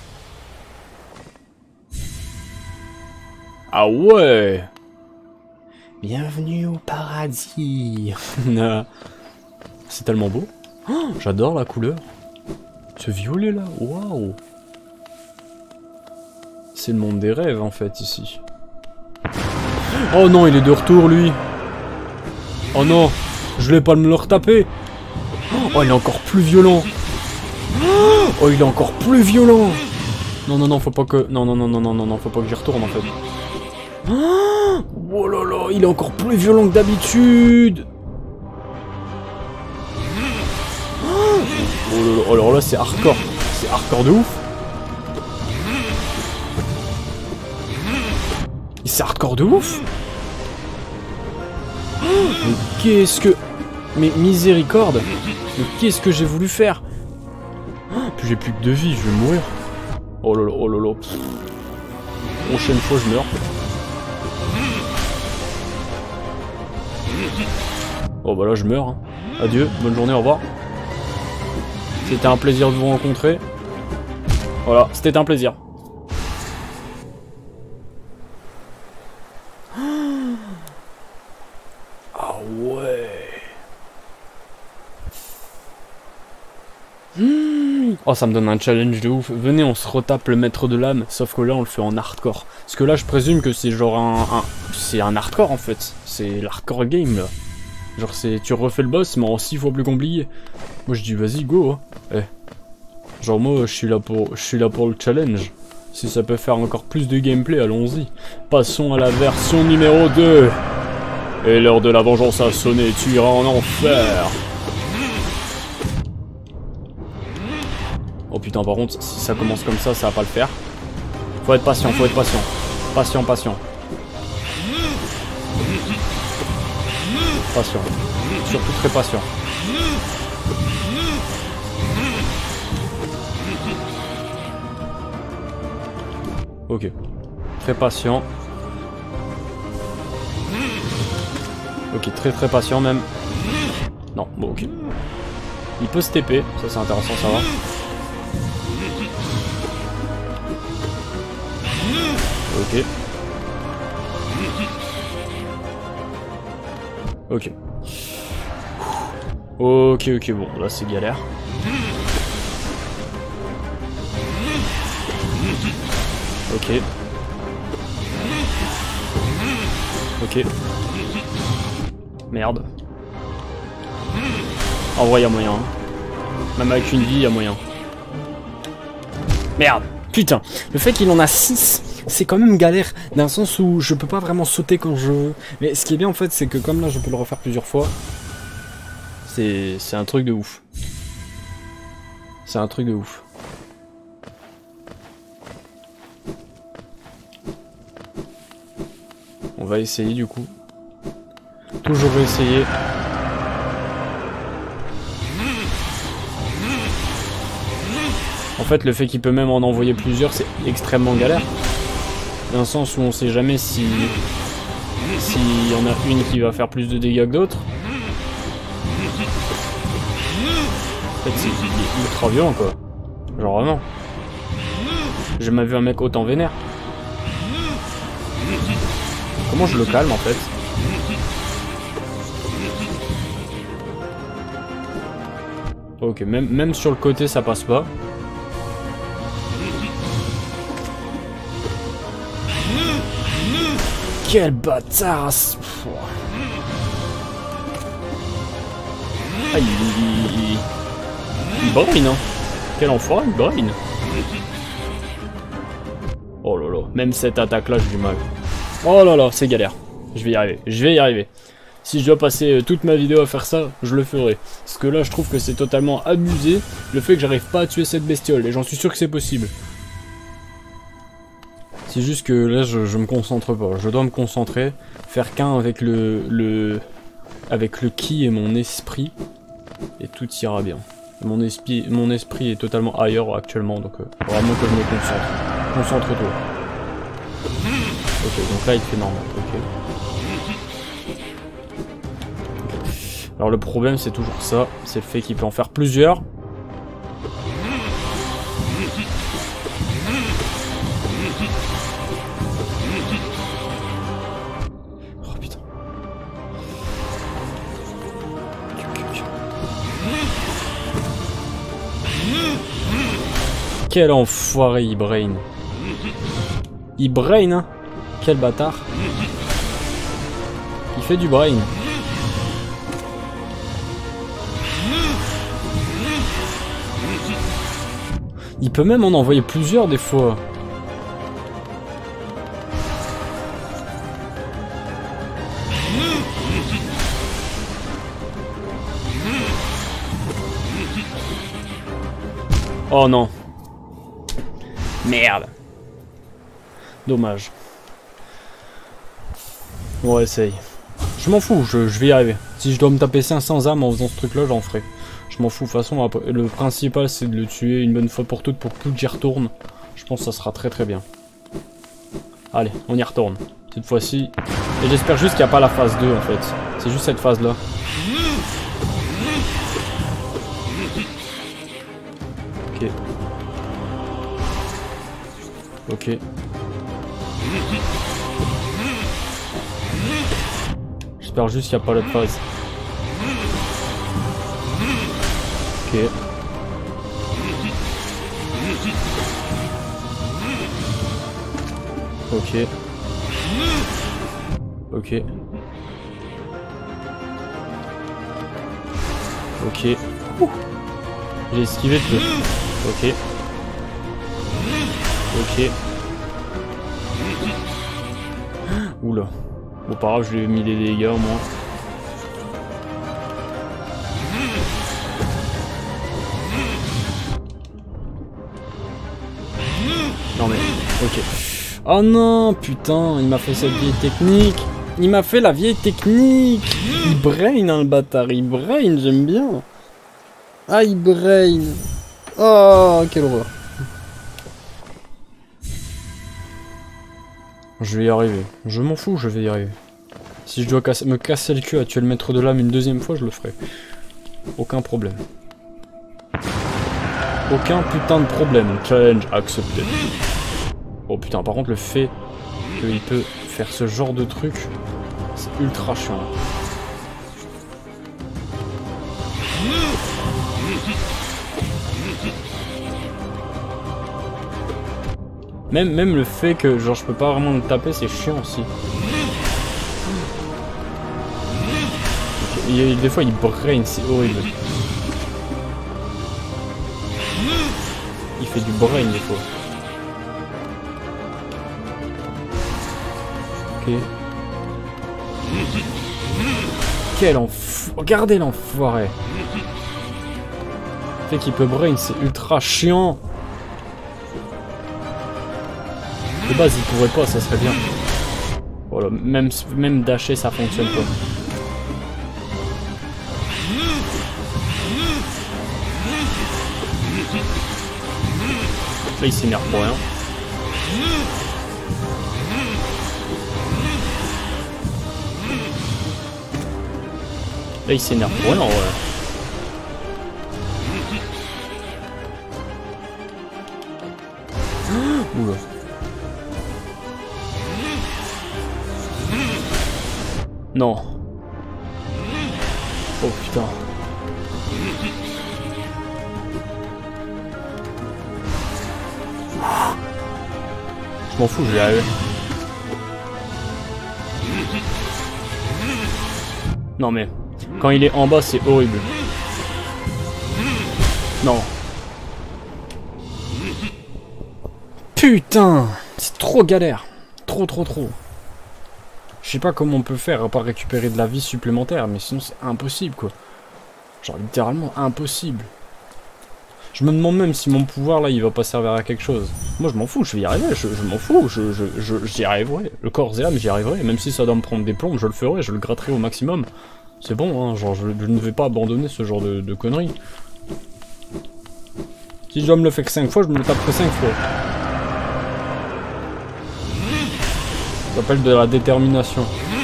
Ah ouais! Bienvenue au paradis! C'est tellement beau. Oh, j'adore la couleur. Ce violet là, waouh! C'est le monde des rêves en fait ici. Oh non, il est de retour lui. Oh non, je vais pas me le retaper. Oh, il est encore plus violent. Oh, il est encore plus violent. Non, non, non, faut pas que... Non, non, non, non, non, non, non, faut pas que j'y retourne en fait. Oh là là, il est encore plus violent que d'habitude. Oh là là, alors là c'est hardcore. C'est hardcore de ouf. C'est hardcore de ouf. Mais qu'est-ce que... Mais miséricorde. Mais qu'est-ce que j'ai voulu faire? Puis j'ai plus que de vie, je vais mourir. Oh là là, oh là là. Prochaine fois je meurs. Oh bah là je meurs. Hein. Adieu, bonne journée, au revoir. C'était un plaisir de vous rencontrer. Voilà, c'était un plaisir. Ah ouais. Oh, ça me donne un challenge de ouf. Venez, on se retape le maître de l'âme. Sauf que là, on le fait en hardcore. Parce que là, je présume que c'est genre c'est un hardcore en fait. C'est l'hardcore game là. Genre, tu refais le boss, mais en 6 fois plus compliqué. Moi, je dis, vas-y, go. Hein. Eh. Genre, moi, je suis là pour le challenge. Si ça peut faire encore plus de gameplay, allons-y. Passons à la version numéro 2. Et l'heure de la vengeance a sonné, tu iras en enfer. Oh putain, par contre, si ça commence comme ça va pas le faire. Faut être patient, faut être patient. Patient, patient. Patient. Surtout très patient. Ok. Très patient. Ok, très très patient même. Non, bon ok. Il peut se TP, ça c'est intéressant à savoir. Ok. Ok. Ok, ok, bon, là c'est galère. Ok. Ok. Merde. En vrai, y'a moyen. Hein. Même avec une vie, y'a moyen. Merde. Putain. Le fait qu'il en a 6, c'est quand même galère. Dans le sens où je peux pas vraiment sauter quand je veux. Mais ce qui est bien en fait, c'est que comme là, je peux le refaire plusieurs fois. C'est un truc de ouf. C'est un truc de ouf. On va essayer du coup. Toujours essayer. En fait, le fait qu'il peut même en envoyer plusieurs, c'est extrêmement galère. Dans un sens où on sait jamais s'il y en a une qui va faire plus de dégâts que d'autres. En fait, c'est ultra violent, quoi. Genre vraiment. J'ai jamais vu un mec autant vénère. Comment je le calme, en fait? Ok, même sur le côté, ça passe pas. Quel bâtard! Ah, il brine, hein. Quel enfoiré, il brine. Oh là là, même cette attaque-là, j'ai du mal. Oh là là, c'est galère. Je vais y arriver, je vais y arriver. Si je dois passer toute ma vidéo à faire ça, je le ferai. Parce que là, je trouve que c'est totalement abusé, le fait que j'arrive pas à tuer cette bestiole. Et j'en suis sûr que c'est possible. C'est juste que là, je me concentre pas. Je dois me concentrer, faire qu'un avec le ki et mon esprit. Et tout ira bien. Mon esprit est totalement ailleurs actuellement, donc vraiment que je me concentre. Concentre-toi. Ok, donc là il fait normal, ok. Alors le problème c'est toujours ça, c'est le fait qu'il peut en faire plusieurs. Oh putain. Quel enfoiré il brain. Il brain, hein. Quel bâtard. Il fait du brain. Il peut même en envoyer plusieurs des fois. Oh non. Merde. Dommage. On essaye. Je m'en fous, je vais y arriver. Si je dois me taper 500 âmes en faisant ce truc là, j'en ferai. Je m'en fous, de toute façon, le principal c'est de le tuer une bonne fois pour toutes pour que j'y retourne. Je pense que ça sera très très bien. Allez, on y retourne. Cette fois-ci. Et j'espère juste qu'il n'y a pas la phase 2 en fait. C'est juste cette phase là. Ok. Ok. J'espère juste qu'il n'y a pas l'autre phase. Ok. Ok. Ok. Ok. J'ai esquivé le peu. Ok. Ok. Oula. Bon, pas grave, je lui ai mis des dégâts au moins. Non mais, ok. Oh non, putain, il m'a fait cette vieille technique. Il m'a fait la vieille technique. Il brain, hein, le bâtard. Il brain, j'aime bien. Ah, il brain. Oh, quelle horreur. Je vais y arriver. Je m'en fous, je vais y arriver. Si je dois me casser le cul à tuer le maître de l'âme une deuxième fois, je le ferai. Aucun problème. Aucun putain de problème. Challenge accepté. Oh putain, par contre le fait qu'il peut faire ce genre de truc, c'est ultra chiant. Même le fait que genre je peux pas vraiment le taper, c'est chiant aussi. Okay. Des fois il brain, c'est horrible. Il fait du brain des fois. Ok. Quel enfoiré. Regardez l'enfoiré. Le fait qu'il peut brain, c'est ultra chiant. De base, il pourrait pas, ça serait bien. Voilà, même dasher, ça fonctionne pas. Là il s'énerve pour rien. Là il s'énerve pour rien, ouais. Oula. Non. Oh putain. Je m'en fous, je vais y arriver. Non mais, quand il est en bas, c'est horrible. Non. Putain, c'est trop galère. Trop. Je sais pas comment on peut faire à part récupérer de la vie supplémentaire, mais sinon c'est impossible quoi. Genre littéralement impossible. Je me demande même si mon pouvoir là il va pas servir à quelque chose. Moi je m'en fous, je vais y arriver, je m'en fous, j'y arriverai. Le corps et âme j'y arriverai, même si ça doit me prendre des plombes, je le ferai, je le gratterai au maximum. C'est bon, hein, genre je ne vais pas abandonner ce genre de conneries. Si je dois me le faire que 5 fois, je me le taperai 5 fois. Ça s'appelle de la détermination.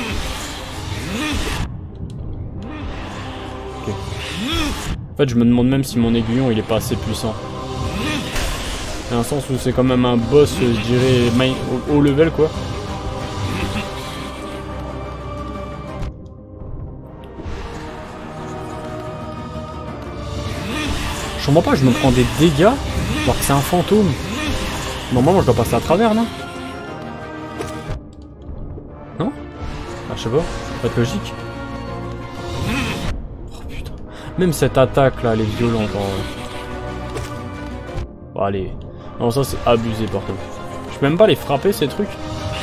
Ok. En fait, je me demande même si mon aiguillon il est pas assez puissant. Il y a un sens où c'est quand même un boss, je dirais, haut level quoi. Je comprends pas, je me prends des dégâts alors que c'est un fantôme. Normalement, je dois passer à travers, non? Non? Ah, je sais pas, pas de logique. Oh putain. Même cette attaque là, elle est violente en vrai. Bon, allez. Non, ça c'est abusé par contre. Je peux même pas les frapper ces trucs.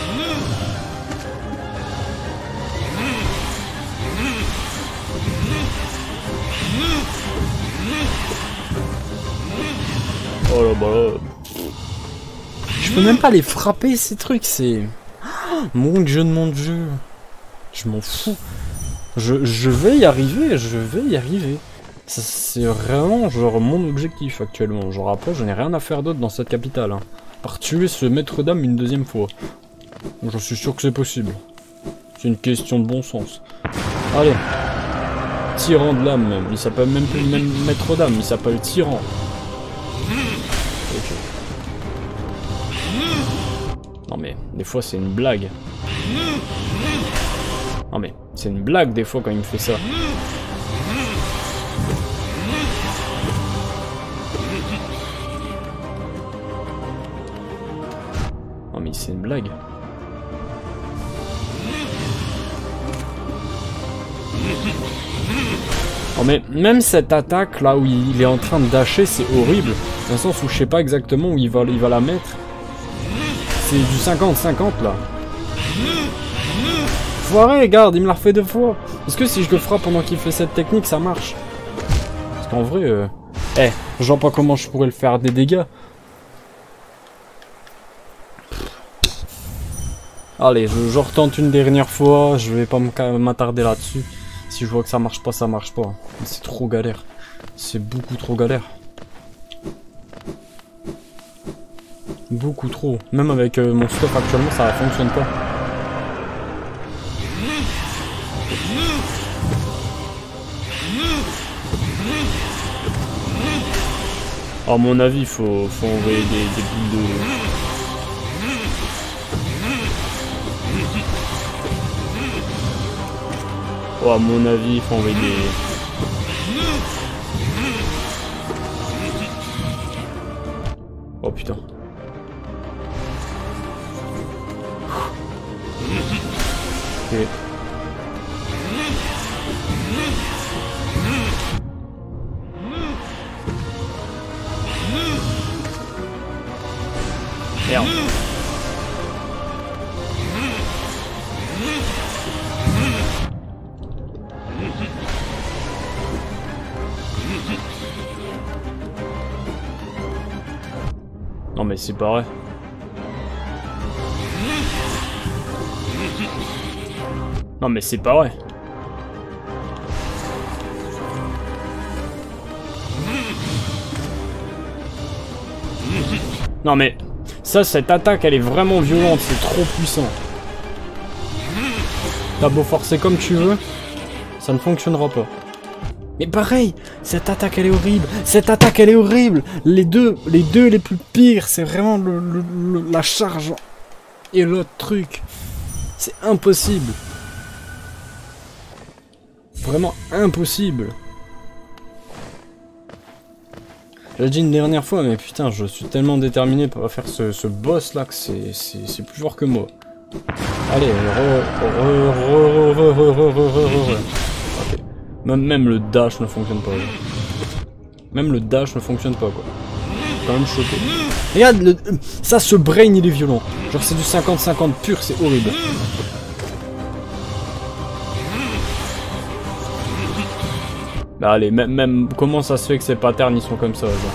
Oh là bah là. Je peux même pas les frapper ces trucs, c'est... Mon dieu de mon dieu. Je m'en fous. Je vais y arriver, C'est vraiment genre mon objectif actuellement. Genre après je n'ai rien à faire d'autre dans cette capitale. Hein. Par tuer ce maître d'âme une deuxième fois. J'en suis sûr que c'est possible. C'est une question de bon sens. Allez. Tyran de l'âme même. Il s'appelle même plus même maître d'âme, il s'appelle tyran. Okay. Non mais, des fois c'est une blague. Non mais, c'est une blague des fois quand il me fait ça. Non mais c'est une blague. Non mais, même cette attaque là où il est en train de dasher, c'est horrible. Dans le sens où je sais pas exactement où il va la mettre. C'est du 50-50 là. Foiré, regarde, il me l'a refait 2 fois. Est-ce que si je le frappe pendant qu'il fait cette technique, ça marche? Parce qu'en vrai, je vois pas comment je pourrais le faire des dégâts. Allez, je retente une dernière fois, je vais pas m'attarder là-dessus. Si je vois que ça marche pas, ça marche pas. C'est trop galère. C'est beaucoup trop galère. Beaucoup trop. Même avec mon stuff actuellement, ça fonctionne pas. À mon avis, faut envoyer des boules de... Oh, à mon avis, il faut envoyer des... Oh putain. Ok. Merde. Non mais c'est pas vrai. Non mais c'est pas vrai. Non mais, ça, cette attaque, elle est vraiment violente, c'est trop puissant. T'as beau forcer comme tu veux, ça ne fonctionnera pas. Mais pareil, cette attaque, elle est horrible. Cette attaque, elle est horrible. Les deux les plus pires, c'est vraiment la charge et l'autre truc. C'est impossible. Vraiment impossible. J'ai dit une dernière fois, mais putain, je suis tellement déterminé pour faire ce boss là que c'est plus fort que moi. Allez, ok. Même le dash ne fonctionne pas. Même le dash ne fonctionne pas, quoi. Je suis quand même choqué. Regarde, ça, ce brain, il est violent. Genre, c'est du 50-50 pur, c'est horrible. Bah allez, même comment ça se fait que ces patterns ils sont comme ça, genre.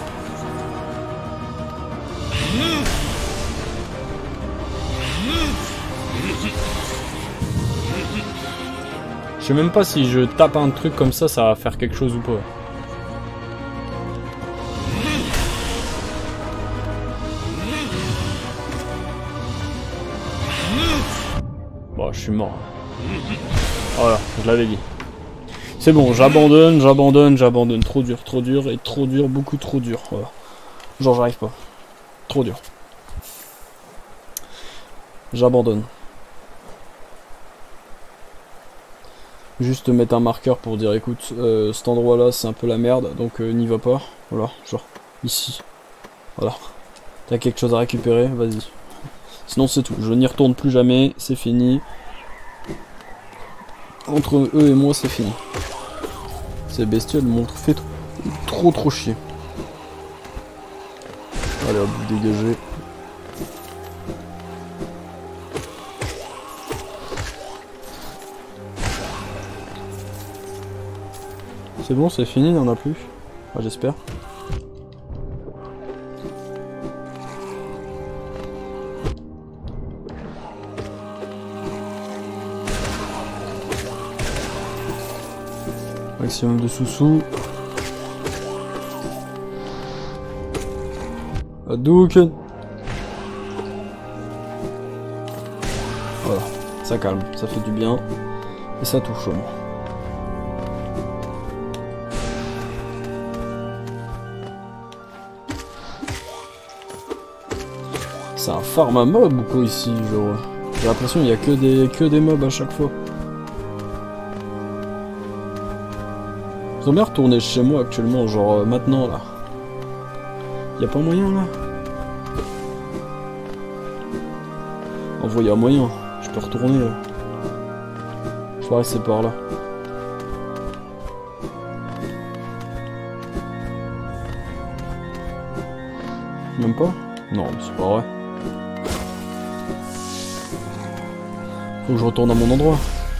Je sais même pas si je tape un truc comme ça va faire quelque chose ou pas. Bon, je suis mort. Voilà, je l'avais dit. C'est bon, j'abandonne. Trop dur, beaucoup trop dur. Voilà. Genre, j'arrive pas. Trop dur. J'abandonne. Juste mettre un marqueur pour dire, écoute, cet endroit-là, c'est un peu la merde, donc n'y va pas. Voilà, genre, ici. Voilà. T'as quelque chose à récupérer, vas-y. Sinon, c'est tout. Je n'y retourne plus jamais, c'est fini. Entre eux et moi, c'est fini. Ces bestioles m'ont fait trop chier. Allez hop, dégagez. C'est bon, c'est fini, il n'y en a plus. Enfin, j'espère. Maximum de sous-sous. Hadouken. Voilà, ça calme, ça fait du bien. Et ça touche au moins. C'est un farm à mob ou quoi ici, genre. J'ai l'impression qu'il n'y a que des mobs à chaque fois. Ils ont bien retourné chez moi actuellement, genre maintenant là. Y'a pas moyen là? En vrai, y'a moyen. Je peux retourner là. Je vais rester par là. Même pas? Non, c'est pas vrai. Faut que je retourne à mon endroit.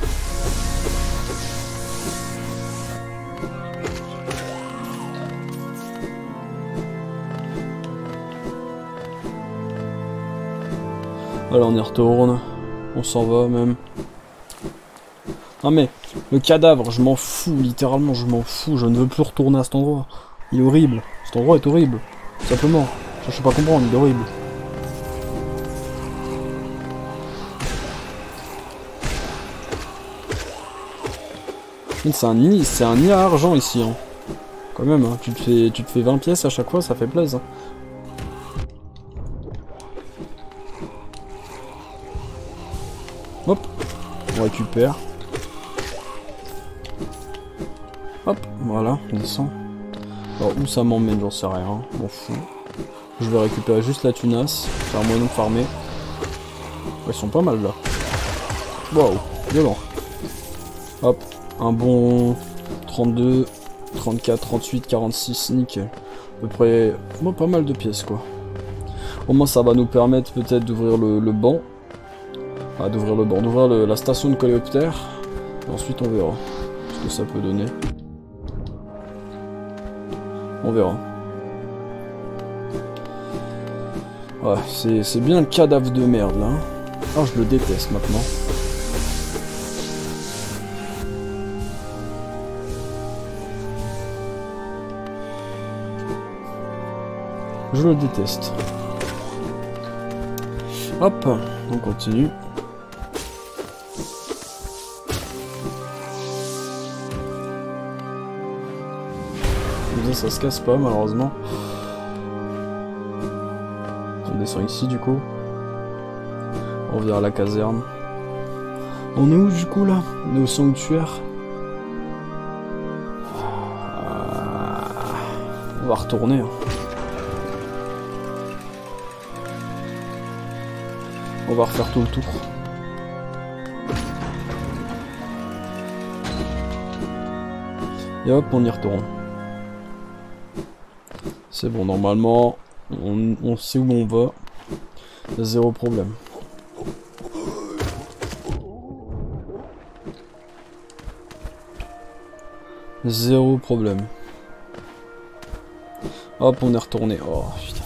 Allez, on y retourne. On s'en va même. Non mais, le cadavre, je m'en fous, littéralement, je m'en fous. Je ne veux plus retourner à cet endroit. Il est horrible. Cet endroit est horrible. Simplement. Je sais pas comprendre, il est horrible. C'est un nid à argent ici. Hein. Quand même, hein. Tu te fais 20 pièces à chaque fois, ça fait plaisir. Hop, on récupère. Hop, voilà, on descend. Alors où ça m'emmène, j'en sais rien, m'en fous. Je vais récupérer juste la tunasse, faire un moyen de farmer. Ouais, ils sont pas mal là. Waouh, violent. Hop, un bon 32, 34, 38, 46, nickel. À peu près, bon, pas mal de pièces quoi. Au moins ça va nous permettre peut-être d'ouvrir le banc. Ah, d'ouvrir le banc, d'ouvrir la station de coléoptère. Et ensuite on verra ce que ça peut donner. On verra. Ouais, c'est bien le cadavre de merde là. Ah, je le déteste maintenant. Je le déteste. Hop, on continue. Ça se casse pas malheureusement. On descend ici du coup. On revient à la caserne. On est où du coup là? On est au sanctuaire. On va retourner. On va refaire tout le tour. Et hop, on y retourne. C'est bon, normalement, on sait où on va. Zéro problème. Zéro problème. Hop, on est retourné. Oh, putain.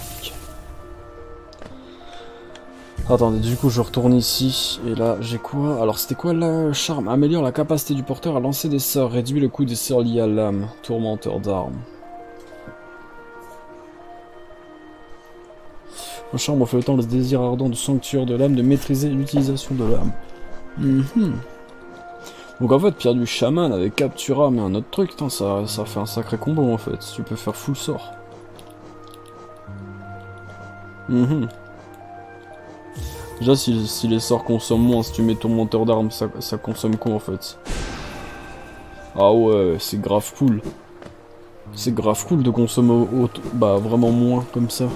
Attendez, du coup, je retourne ici. Et là, j'ai quoi? Alors, c'était quoi le charme? Améliore la capacité du porteur à lancer des sorts. Réduit le coût des sorts liés à l'âme. Tourmenteur d'armes. Le charme offre le temps le désir ardent du sanctuaire de l'âme de maîtriser l'utilisation de l'âme. Donc en fait, Pierre du chaman avec Captura, mais un autre truc, ça fait un sacré combo en fait. Tu peux faire full sort. Déjà, si les sorts consomment moins, si tu mets ton monteur d'armes, ça consomme quoi en fait? Ah ouais, c'est grave cool. C'est grave cool de consommer vraiment moins comme ça.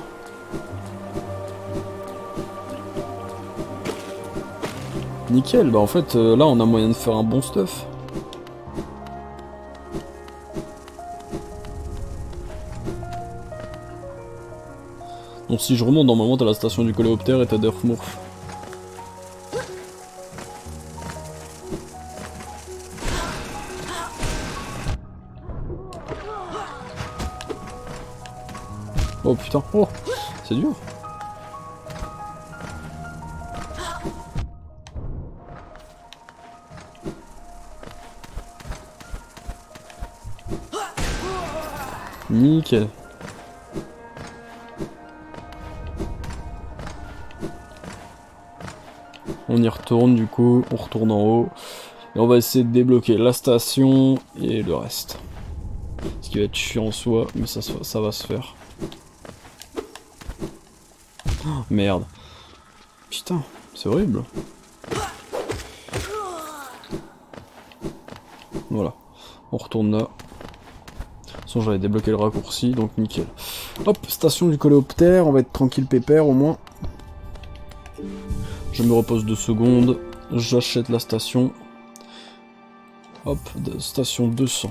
Nickel, bah en fait là on a moyen de faire un bon stuff. Donc si je remonte normalement t'as la station du coléoptère et t'as Durfmurf. Oh putain, oh c'est dur. Nickel. On y retourne du coup, on retourne en haut. Et on va essayer de débloquer la station et le reste. Ce qui va être chiant en soi, mais ça va se faire. Oh, merde. Putain, c'est horrible. Voilà, on retourne là. J'avais débloqué le raccourci, donc nickel. Hop, station du coléoptère, on va être tranquille pépère au moins. Je me repose 2 secondes, j'achète la station. Hop, station 200.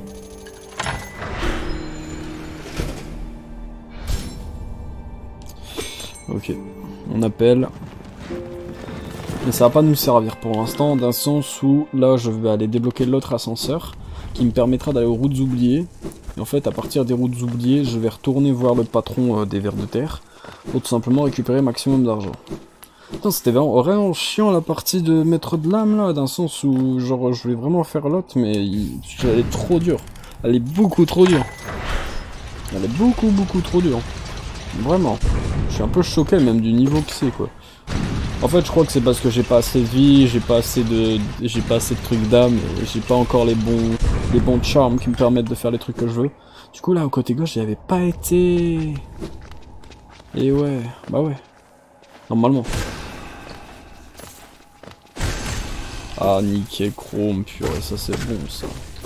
Ok, on appelle. Mais ça va pas nous servir pour l'instant, d'un sens où là je vais aller débloquer l'autre ascenseur qui me permettra d'aller aux routes oubliées. Et en fait, à partir des routes oubliées, je vais retourner voir le patron des vers de terre pour tout simplement récupérer maximum d'argent. Putain, c'était vraiment chiant la partie de maître de l'âme là, d'un sens où genre je voulais vraiment faire l'autre, mais elle est trop dure. Elle est beaucoup trop dure. Elle est beaucoup trop dure. Vraiment. Je suis un peu choqué même du niveau que c'est quoi. En fait, je crois que c'est parce que j'ai pas assez de vie, j'ai pas assez de trucs d'âme, et j'ai pas encore les bons charmes qui me permettent de faire les trucs que je veux. Du coup là, au côté gauche, j'y avais pas été. Et ouais, bah ouais. Normalement. Ah nickel chrome, purée, ça c'est bon ça.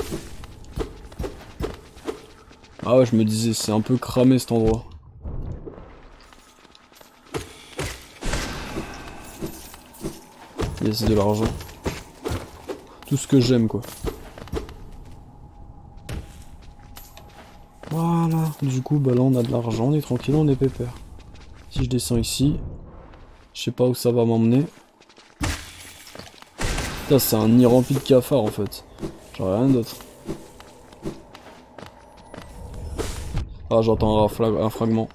Ah ouais, je me disais, c'est un peu cramé cet endroit. Yes, de l'argent. Tout ce que j'aime quoi. Voilà. Du coup, bah là on a de l'argent, on est tranquille, on est pépère. Si je descends ici, je sais pas où ça va m'emmener. Putain, c'est un nid rempli de cafards en fait. J'aurais rien d'autre. Ah, j'entends un fragment.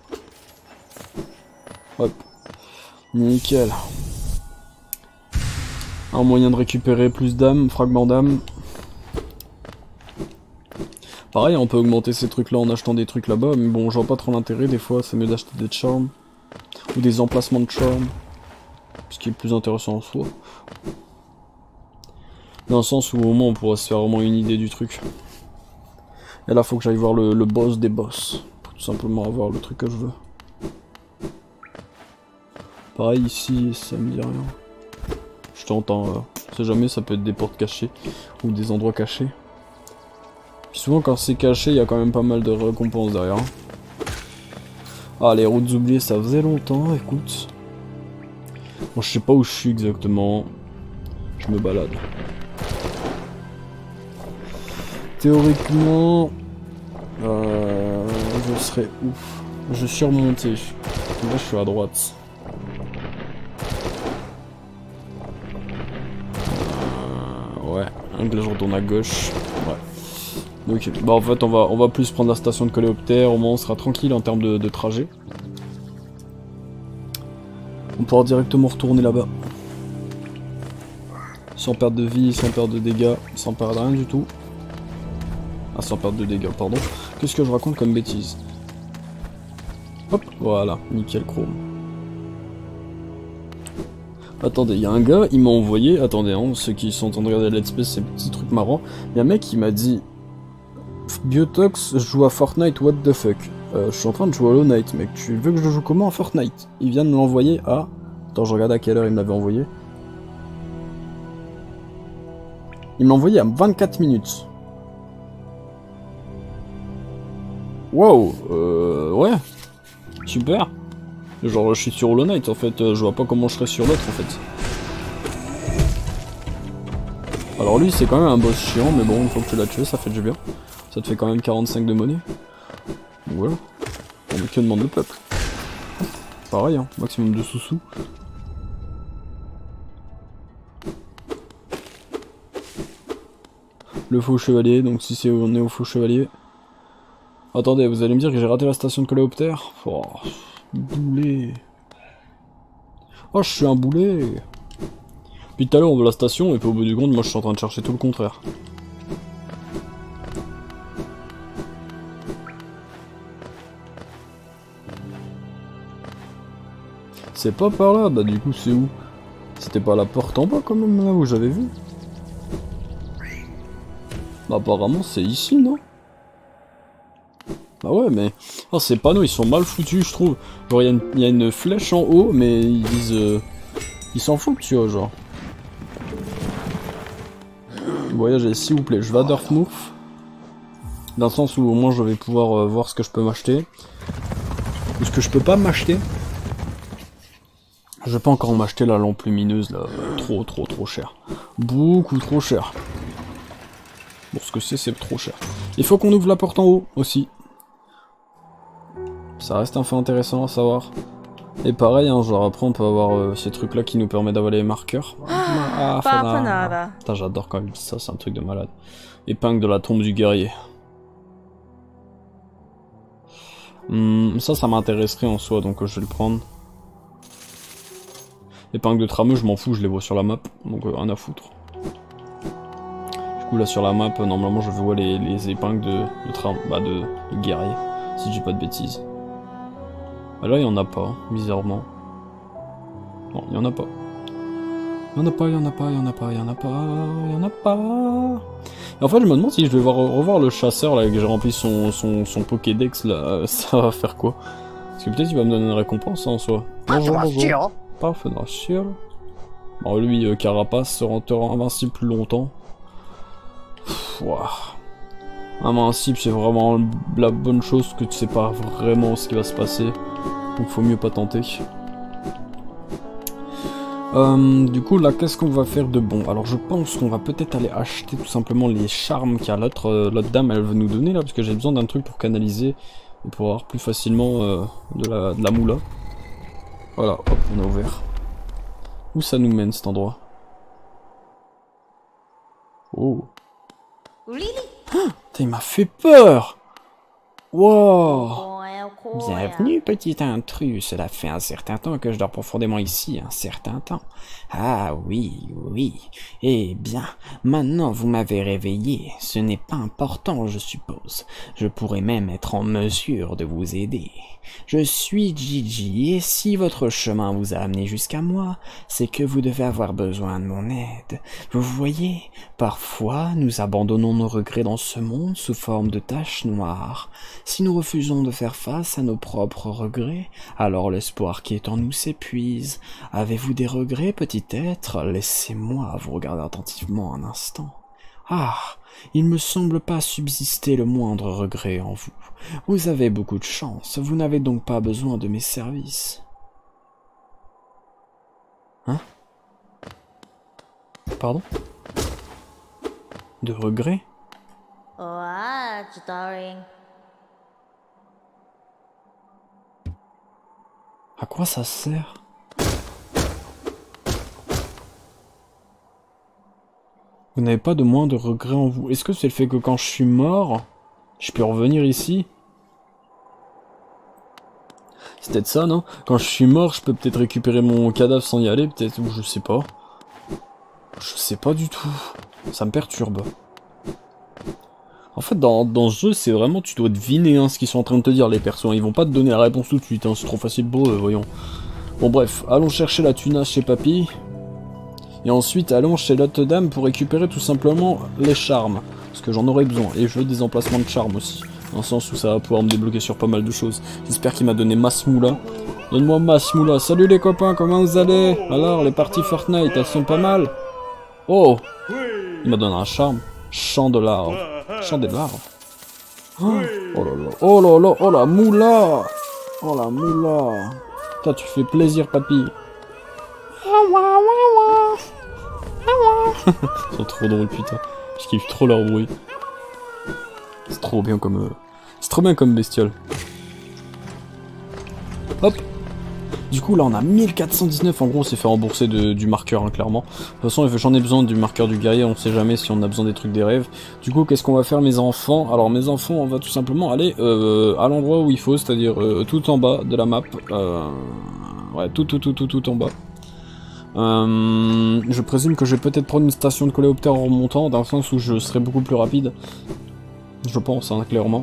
Hop. Nickel. Un moyen de récupérer plus d'âme, fragment d'âme. Pareil, on peut augmenter ces trucs là en achetant des trucs là-bas, mais bon, je vois pas trop l'intérêt, des fois c'est mieux d'acheter des charms. Ou des emplacements de charms. Ce qui est plus intéressant en soi. Dans le sens où au moins on pourra se faire vraiment une idée du truc. Et là faut que j'aille voir le boss des boss. Pour tout simplement avoir le truc que je veux. Pareil ici, ça me dit rien. Je t'entends, on sait jamais, ça peut être des portes cachées. Ou des endroits cachés. Puis souvent quand c'est caché, il y a quand même pas mal de récompenses derrière. Ah, les routes oubliées, ça faisait longtemps, écoute. Bon, je sais pas où je suis exactement. Je me balade. Théoriquement, je serais où? Je suis remonté. Là, je suis à droite. Ouais, donc là je retourne à gauche. Ouais. Donc, bah en fait, on va plus prendre la station de coléoptère. Au moins, on sera tranquille en termes de trajet. On pourra directement retourner là-bas. Sans perdre de vie, sans perdre de dégâts, sans perdre rien du tout. Ah, sans perdre de dégâts, pardon. Qu'est-ce que je raconte comme bêtise? Hop, voilà, nickel chrome. Attendez, il y a un gars, il m'a envoyé, attendez, hein, ceux qui sont en train de regarder Let's Play, ces petits trucs marrants. Il y a un mec qui m'a dit Biotox joue à Fortnite, what the fuck. Je suis en train de jouer à Hollow Knight, mec, tu veux que je joue comment à Fortnite? Il vient de me l'envoyer à... Attends, je regarde à quelle heure il me l'avait envoyé. Il me l'a envoyé à 24 minutes. Wow, ouais, super. Genre je suis sur Hollow Knight en fait, je vois pas comment je serais sur l'autre en fait. Alors lui c'est quand même un boss chiant, mais bon, une fois que tu l'as tué, ça fait du bien. Ça te fait quand même 45 de monnaie. Donc voilà, on est que demande le peuple. Pareil, hein, maximum de sous-sous. Le faux chevalier, donc si c'est on est au faux chevalier. Attendez, vous allez me dire que j'ai raté la station de coléoptère? Oh, boulet. Oh, je suis un boulet. Puis tout à l'heure on veut la station, et puis au bout du compte, moi je suis en train de chercher tout le contraire. C'est pas par là, bah du coup c'est où? C'était pas la porte en bas quand même là où j'avais vu? Bah apparemment c'est ici, non? Bah ouais, mais... Oh, ces panneaux, ils sont mal foutus, je trouve. Genre, il y a une flèche en haut, mais ils disent... Ils s'en foutent, tu vois, genre. Voyagez, s'il vous plaît, je vais à Dorfmouth. Dans le sens où, au moins, je vais pouvoir voir ce que je peux m'acheter. Ou ce que je peux pas m'acheter. Je vais pas encore m'acheter la lampe lumineuse, là. Trop cher. Beaucoup trop cher. Pour ce que c'est trop cher. Il faut qu'on ouvre la porte en haut, aussi. Ça reste un fait intéressant à savoir. Et pareil, hein, genre après on peut avoir ces trucs là qui nous permettent d'avoir les marqueurs. Ah, putain, j'adore quand même ça, c'est un truc de malade. Épingle de la tombe du guerrier. Ça m'intéresserait en soi, donc je vais le prendre. Épingle de trameux, je m'en fous, je les vois sur la map, donc rien à foutre. Du coup là sur la map, normalement je vois les épingles de guerrier, si je dis pas de bêtises. Ah là, il y en a pas, bizarrement. Non, il y en a pas. Il y en a pas, il y en a pas, il y en a pas, il y en a pas, il y en a pas. Et en fait, je me demande si je vais revoir le chasseur là, que j'ai rempli son Pokédex là, ça va faire quoi? Parce que peut-être il va me donner une récompense hein, en soi. Bonjour, bonjour. Parfait, sûr. Bon, lui, Carapace sera invincible plus longtemps. Ouah. Invincible, c'est vraiment la bonne chose que tu sais pas vraiment ce qui va se passer. Donc faut mieux pas tenter. Du coup là qu'est-ce qu'on va faire de bon? Alors je pense qu'on va peut-être aller acheter tout simplement les charmes qu'il y a l'autre dame elle veut nous donner là. Parce que j'ai besoin d'un truc pour canaliser. Et pour avoir plus facilement de la moula. Voilà, hop on a ouvert. Où ça nous mène cet endroit? Oh. Ah, il m'a fait peur. Wow. Bienvenue, petit intrus. Cela fait un certain temps que je dors profondément ici, un certain temps. Ah oui, oui. Eh bien, maintenant vous m'avez réveillé. Ce n'est pas important, je suppose. Je pourrais même être en mesure de vous aider. Je suis Gigi, et si votre chemin vous a amené jusqu'à moi, c'est que vous devez avoir besoin de mon aide. Vous voyez, parfois nous abandonnons nos regrets dans ce monde sous forme de taches noires. Si nous refusons de faire face à nos propres regrets, alors l'espoir qui est en nous s'épuise. Avez-vous des regrets, petit être? Laissez-moi vous regarder attentivement un instant. Ah, il me semble pas subsister le moindre regret en vous. Vous avez beaucoup de chance, vous n'avez donc pas besoin de mes services. Hein? Pardon? De regrets? À quoi ça sert? Vous n'avez pas de moins de regrets en vous. Est-ce que c'est le fait que quand je suis mort, je peux revenir ici? C'est peut-être ça, non? Quand je suis mort, je peux peut-être récupérer mon cadavre sans y aller, peut-être, ou je sais pas. Je sais pas du tout. Ça me perturbe. En fait, dans ce jeu, c'est vraiment, tu dois deviner hein, ce qu'ils sont en train de te dire, les persos. Ils vont pas te donner la réponse tout de suite, hein, c'est trop facile pour eux, voyons. Bon bref, allons chercher la tuna chez Papy. Et ensuite, allons chez l'autre dame pour récupérer tout simplement les charmes. Parce que j'en aurais besoin. Et je veux des emplacements de charme aussi. Dans le sens où ça va pouvoir me débloquer sur pas mal de choses. J'espère qu'il m'a donné Masmoula. Donne-moi Masmoula. Salut les copains, comment vous allez? Alors, les parties Fortnite, elles sont pas mal? Oh! Il m'a donné un charme. Champ de larve. Champ des larves. Oh là là. Oh là là. Oh la moula! Oh la moula! Toi, tu fais plaisir, papy. Ils sont trop drôles, putain. Je kiffe trop leur bruit. C'est trop bien comme... C'est trop bien comme bestiole. Hop. Du coup, là, on a 1419. En gros, on s'est fait rembourser du marqueur, hein, clairement. De toute façon, j'en ai besoin du marqueur du guerrier. On sait jamais si on a besoin des trucs des rêves. Du coup, qu'est-ce qu'on va faire, mes enfants? Alors, mes enfants, on va tout simplement aller à l'endroit où il faut, c'est-à-dire tout en bas de la map. Ouais, tout en bas. Je présume que je vais peut-être prendre une station de coléoptère en remontant, dans le sens où je serai beaucoup plus rapide. Je pense, hein, clairement.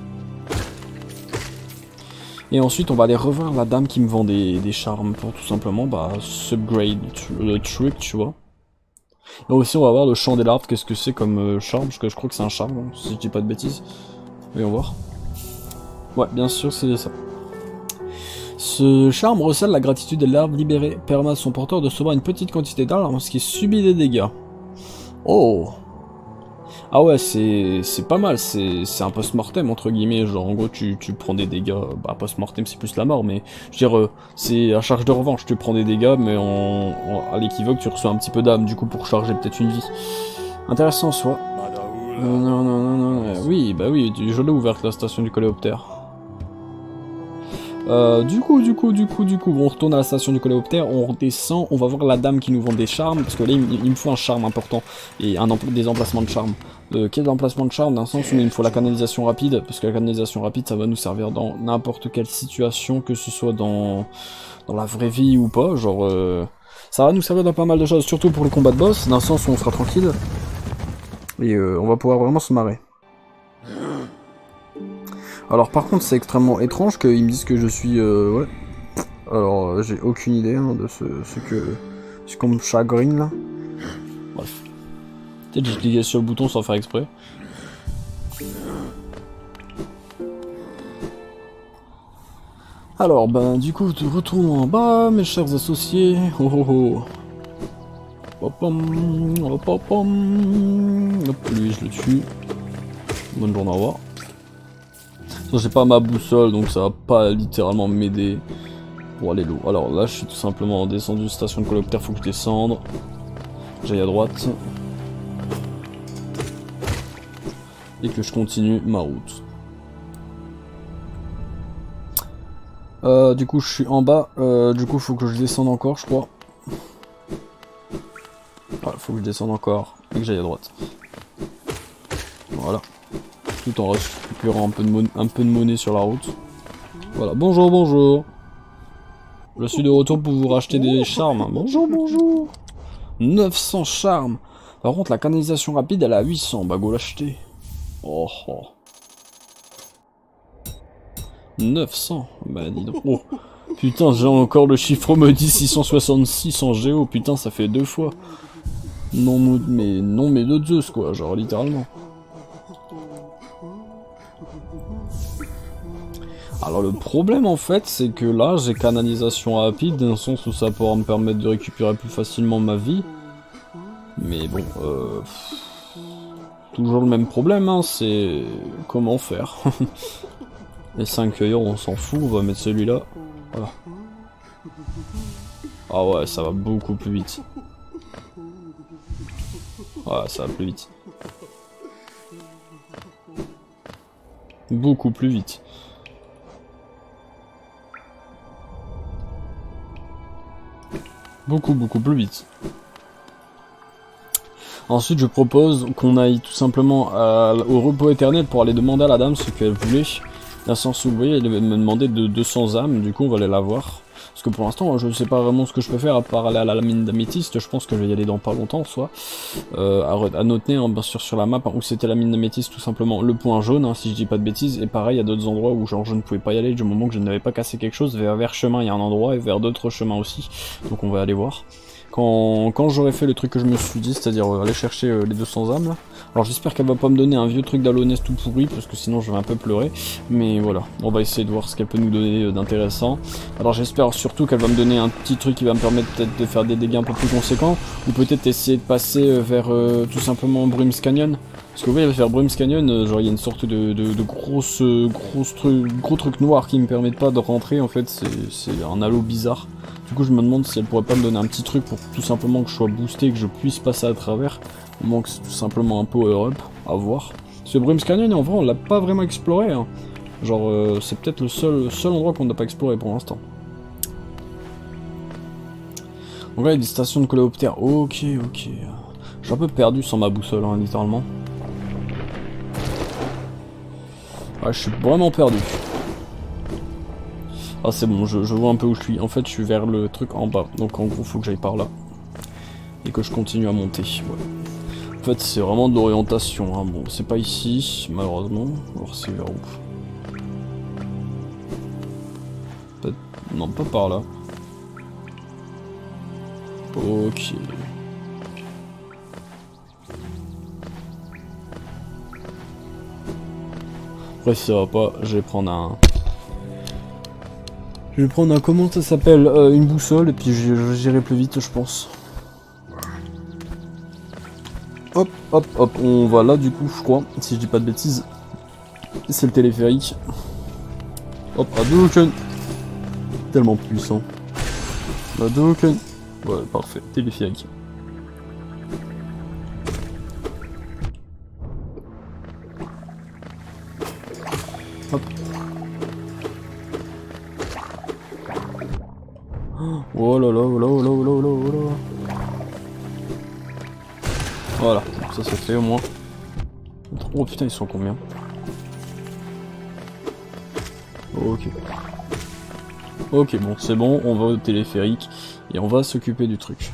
Et ensuite, on va aller revoir la dame qui me vend des charmes pour tout simplement subgrade le truc, tu vois. Et aussi, on va voir le champ des larves, qu'est-ce que c'est comme charme, parce que je crois que c'est un charme, hein, si je dis pas de bêtises. Voyons voir. Ouais, bien sûr, c'est ça. Ce charme recèle la gratitude des larves libérées, permet à son porteur de recevoir une petite quantité d'armes, ce qui subit des dégâts. Oh! Ah ouais, c'est pas mal, c'est un post-mortem entre guillemets, genre en gros tu prends des dégâts, bah post-mortem c'est plus la mort, mais je veux dire, c'est à charge de revanche, tu prends des dégâts, mais à l'équivoque tu reçois un petit peu d'âme, du coup pour charger peut-être une vie. Intéressant soit. Non, oui, bah oui, je l'ai ouverte la station du coléoptère. Du coup, on retourne à la station du coléoptère, on redescend, on va voir la dame qui nous vend des charmes, parce que là, il me faut un charme important, et des emplacements de charme. Quel emplacement de charme? Dans le sens où il me faut la canalisation rapide, parce que la canalisation rapide, ça va nous servir dans n'importe quelle situation, que ce soit dans la vraie vie ou pas, genre... ça va nous servir dans pas mal de choses, surtout pour le combat de boss, dans le sens où on sera tranquille, et on va pouvoir vraiment se marrer. Alors par contre c'est extrêmement étrange qu'ils me disent que je suis ouais. Alors j'ai aucune idée hein, de ce qu'on me chagrine là. Bref. Peut-être j'ai cliqué sur le bouton sans faire exprès. Alors ben du coup retournons en bas mes chers associés. Oh oh oh. Hop-hum, hop-hum. Hop, lui je le tue. Bonne journée, au revoir. J'ai pas ma boussole donc ça va pas littéralement m'aider pour aller l'eau. Alors là je suis tout simplement descendu station de coléoptère, faut que je descende. J'aille à droite. Et que je continue ma route. Du coup je suis en bas, du coup faut que je descende encore je crois. Voilà, faut que je descende encore et que j'aille à droite. Voilà. Tout en récupérant un peu de monnaie sur la route. Voilà, bonjour, bonjour. Je suis de retour pour vous racheter des charmes. Bonjour, bonjour. 900 charmes. Par contre, la canalisation rapide, elle est à 800. Bah, go l'acheter. Oh, oh. 900. Bah, dis donc. Oh. Putain, j'ai encore le chiffre maudit 666 en géo. Putain, ça fait 2 fois. Non, mais de Zeus, quoi. Genre, littéralement. Alors le problème en fait c'est que là j'ai canalisation rapide dans le sens où ça pourra me permettre de récupérer plus facilement ma vie. Mais bon, toujours le même problème hein, c'est comment faire. Les 5 œillères on s'en fout, on va mettre celui-là. Voilà. Ah ouais ça va beaucoup plus vite. Ouais ça va plus vite. Beaucoup plus vite. Beaucoup plus vite. Ensuite je propose qu'on aille tout simplement au repos éternel pour aller demander à la dame ce qu'elle voulait. Dans le sens où vous voyez elle me demandait de 200 âmes, du coup on va aller la voir. Parce que pour l'instant je ne sais pas vraiment ce que je peux faire à part aller à la mine d'améthyste, je pense que je vais y aller dans pas longtemps soit. À noter hein, bien sûr sur la map hein, où c'était la mine d'améthyste tout simplement le point jaune hein, si je dis pas de bêtises. Et pareil il y a d'autres endroits où genre je ne pouvais pas y aller du moment que je n'avais pas cassé quelque chose. Vers chemin il y a un endroit et vers d'autres chemins aussi. Donc on va aller voir. Quand j'aurai fait le truc que je me suis dit, c'est-à-dire aller chercher les 200 âmes là. Alors j'espère qu'elle va pas me donner un vieux truc d'Alonès tout pourri, parce que sinon je vais un peu pleurer. Mais voilà, on va essayer de voir ce qu'elle peut nous donner d'intéressant. Alors j'espère surtout qu'elle va me donner un petit truc qui va me permettre peut-être de faire des dégâts un peu plus conséquents. Ou peut-être essayer de passer vers tout simplement Brim's Canyon. Parce que vous voyez, vers Brim's Canyon, genre il y a une sorte de gros truc noir qui me permettent pas de rentrer, en fait c'est un halo bizarre. Du coup je me demande si elle pourrait pas me donner un petit truc pour tout simplement que je sois boosté et que je puisse passer à travers. Il manque tout simplement un power-up, à voir. Ce Brim's Canyon en vrai on l'a pas vraiment exploré, hein. Genre c'est peut-être le seul endroit qu'on n'a pas exploré pour l'instant. Donc là il y a des stations de coléoptères, ok. Je suis un peu perdu sans ma boussole hein, littéralement. Ouais, je suis vraiment perdu. Ah c'est bon, je vois un peu où je suis. En fait je suis vers le truc en bas. Donc en gros faut que j'aille par là. Et que je continue à monter. Ouais. En fait c'est vraiment de l'orientation. Hein. Bon c'est pas ici malheureusement. On va voir c'est vers où. Non pas par là. Ok. Après si ça va pas, je vais prendre un... comment ça s'appelle, une boussole, et puis j'irai plus vite, je pense. Hop, on va là, du coup, je crois, si je dis pas de bêtises. C'est le téléphérique. Hop, Hadouken. Tellement puissant. Hadouken. Ouais, parfait, téléphérique. Hop. Oh là là, oh là, oh là, oh là, oh là, oh là. Voilà, ça c'est fait au moins. Oh putain, ils sont combien? Ok. Ok, bon, c'est bon, on va au téléphérique et on va s'occuper du truc.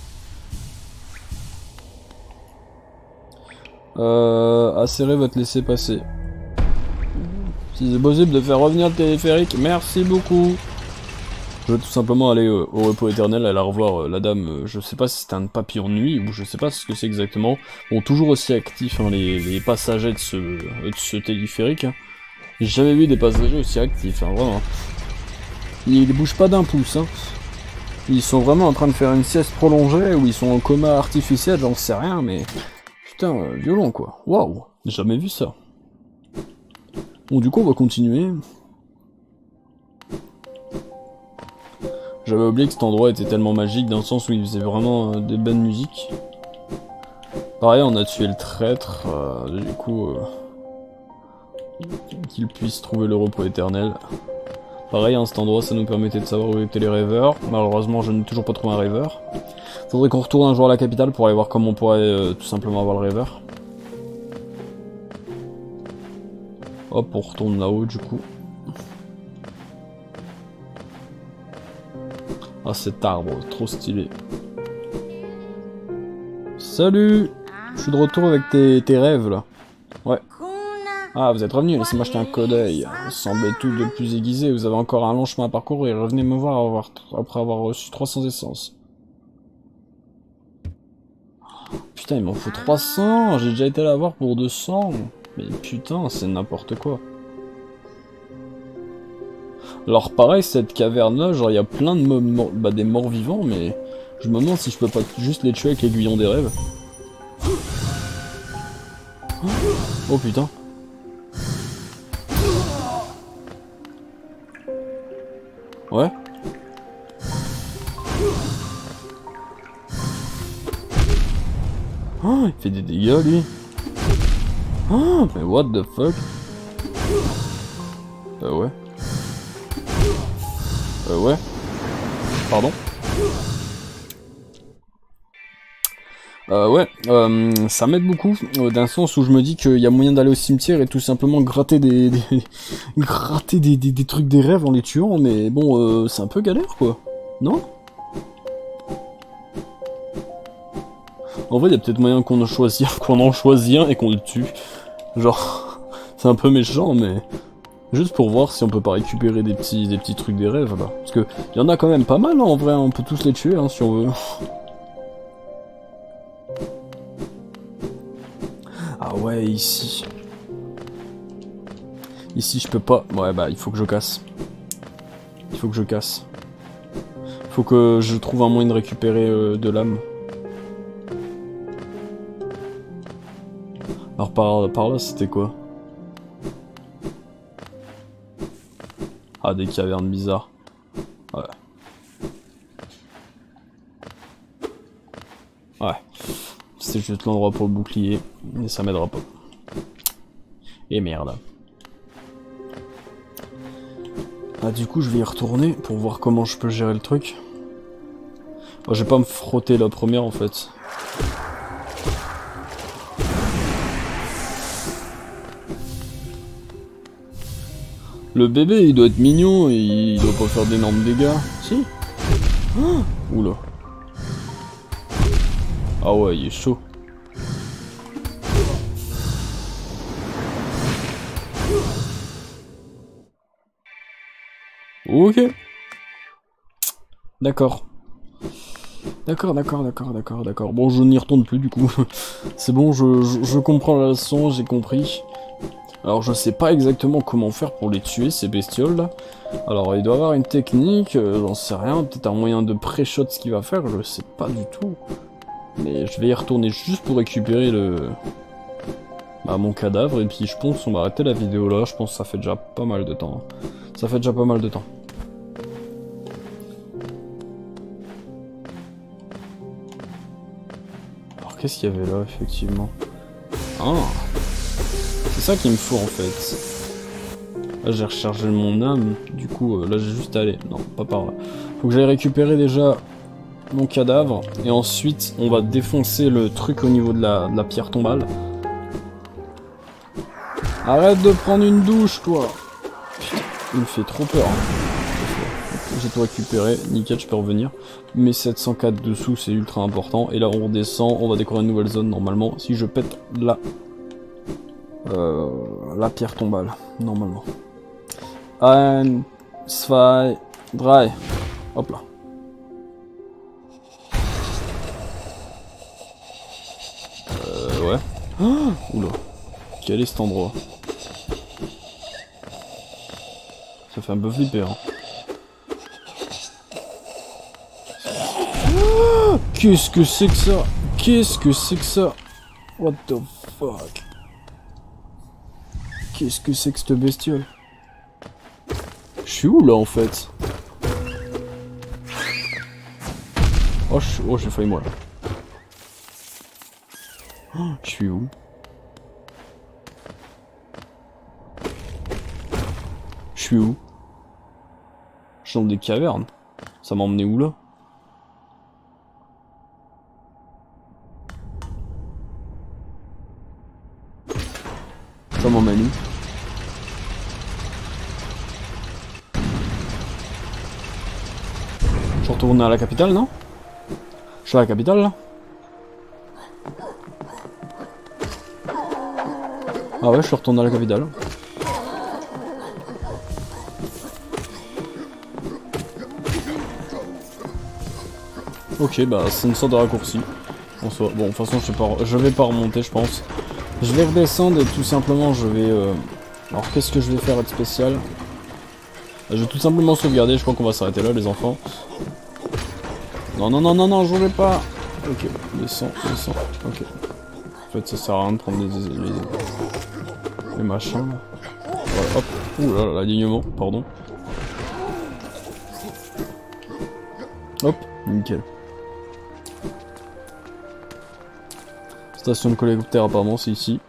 Acérez votre laissez-passer. Si c'est possible de faire revenir le téléphérique, merci beaucoup. Je vais tout simplement aller au repos éternel, aller revoir la dame, je sais pas si c'est un papillon de nuit, ou je sais pas ce que c'est exactement. Bon, toujours aussi actifs, hein, les passagers de ce téléphérique. Hein. J'ai jamais vu des passagers aussi actifs, hein, vraiment. Ils bougent pas d'un pouce, hein. Ils sont vraiment en train de faire une sieste prolongée, ou ils sont en coma artificiel, j'en sais rien, mais... Putain, violent quoi. Waouh, j'ai jamais vu ça. Bon, du coup, on va continuer. J'avais oublié que cet endroit était tellement magique dans le sens où il faisait vraiment des bonnes musiques. Pareil, on a tué le traître, du coup, qu'il puisse trouver le repos éternel. Pareil, à cet endroit, ça nous permettait de savoir où étaient les rêveurs. Malheureusement, je n'ai toujours pas trouvé un rêveur. Faudrait qu'on retourne un jour à la capitale pour aller voir comment on pourrait tout simplement avoir le rêveur. Hop, on retourne là-haut, du coup. Ah, cet arbre, trop stylé. Salut! Je suis de retour avec tes rêves, là. Ouais. Ah, vous êtes revenu, laissez-moi acheter un coup d'œil. Semblez tout de plus aiguisé, vous avez encore un long chemin à parcourir. Revenez me voir après avoir reçu 300 essences. Putain, il m'en faut 300, j'ai déjà été là voir pour 200. Mais putain, c'est n'importe quoi. Alors pareil, cette caverne-là, genre il y a plein de des morts vivants, mais je me demande si je peux pas juste les tuer avec l'aiguillon des rêves. Oh putain. Ouais. Oh, il fait des dégâts lui. Oh, mais what the fuck. Ouais. Ouais. Pardon. Ouais, ça m'aide beaucoup, d'un sens où je me dis qu'il y a moyen d'aller au cimetière et tout simplement gratter gratter des trucs des rêves en les tuant, mais bon, c'est un peu galère quoi, non? En vrai, il y a peut-être moyen qu'on en choisit un et qu'on le tue. Genre, c'est un peu méchant, mais juste pour voir si on peut pas récupérer des petits trucs des rêves là. Parce que y en a quand même pas mal, hein, en vrai, on peut tous les tuer hein, si on veut. Ah ouais, ici. Ici, je peux pas. Ouais, bah, il faut que je casse. Il faut que je casse. Faut que je trouve un moyen de récupérer de l'âme. Alors, par là, c'était quoi? Ah, des cavernes bizarres. Ouais. Ouais. C'est juste l'endroit pour le bouclier, mais ça m'aidera pas. Et merde. Ah, du coup, je vais y retourner pour voir comment je peux gérer le truc. Moi, je vais pas me frotter la première en fait. Le bébé, il doit être mignon et il doit pas faire d'énormes dégâts. Si. Oh, oula. Ah ouais, il est chaud. Ok. D'accord. D'accord. Bon, je n'y retourne plus du coup. C'est bon, je comprends la leçon, j'ai compris. Alors, je sais pas exactement comment faire pour les tuer, ces bestioles là. Alors, il doit avoir une technique, j'en sais rien. Peut-être un moyen de pré-shot ce qu'il va faire, je sais pas du tout. Mais je vais y retourner juste pour récupérer mon cadavre. Et puis, je pense qu'on va arrêter la vidéo là. Je pense que ça fait déjà pas mal de temps. Ça fait déjà pas mal de temps. Qu'est-ce qu'il y avait là, effectivement? Ah! C'est ça qu'il me faut, en fait. Là, j'ai rechargé mon âme. Du coup, là, j'ai juste à aller... Non, pas par là. Faut que j'aille récupérer déjà mon cadavre. Et ensuite, on va défoncer le truc au niveau de la pierre tombale. Arrête de prendre une douche, toi! Putain, il me fait trop peur. J'ai tout récupéré, nickel, je peux revenir. Mais 704 dessous, c'est ultra important. Et là, on redescend, on va découvrir une nouvelle zone normalement. Si je pète la pierre tombale, normalement. 1, 2, 3. Hop là. Ouais. Oh, oula. Quel est cet endroit? Ça fait un peu flipper, hein. Qu'est-ce que c'est que ça? Qu'est-ce que c'est que ça? What the fuck? Qu'est-ce que c'est que cette bestiole? Je suis où là en fait? Oh, j'ai failli mourir. Oh, je suis où? Je suis où? Je suis dans des cavernes. Ça m'a emmené où là? Ça m'emmène où? Je retourne à la capitale, non? Je suis à la capitale, là? Ah ouais, je suis retourné à la capitale. Ok, bah c'est une sorte de raccourci. Bon, de toute façon, je vais pas remonter, je pense. Je vais redescendre et tout simplement, je vais... Alors, qu'est-ce que je vais faire de spécial? Je vais tout simplement sauvegarder, je crois qu'on va s'arrêter là, les enfants. Non, non, non, non, non, je voulais pas. Ok, descends, descends, ok. En fait, ça sert à rien de prendre les machins. Voilà, hop. Ouh là là, l'alignement, pardon. Hop, nickel. Station de collecteur apparemment c'est ici.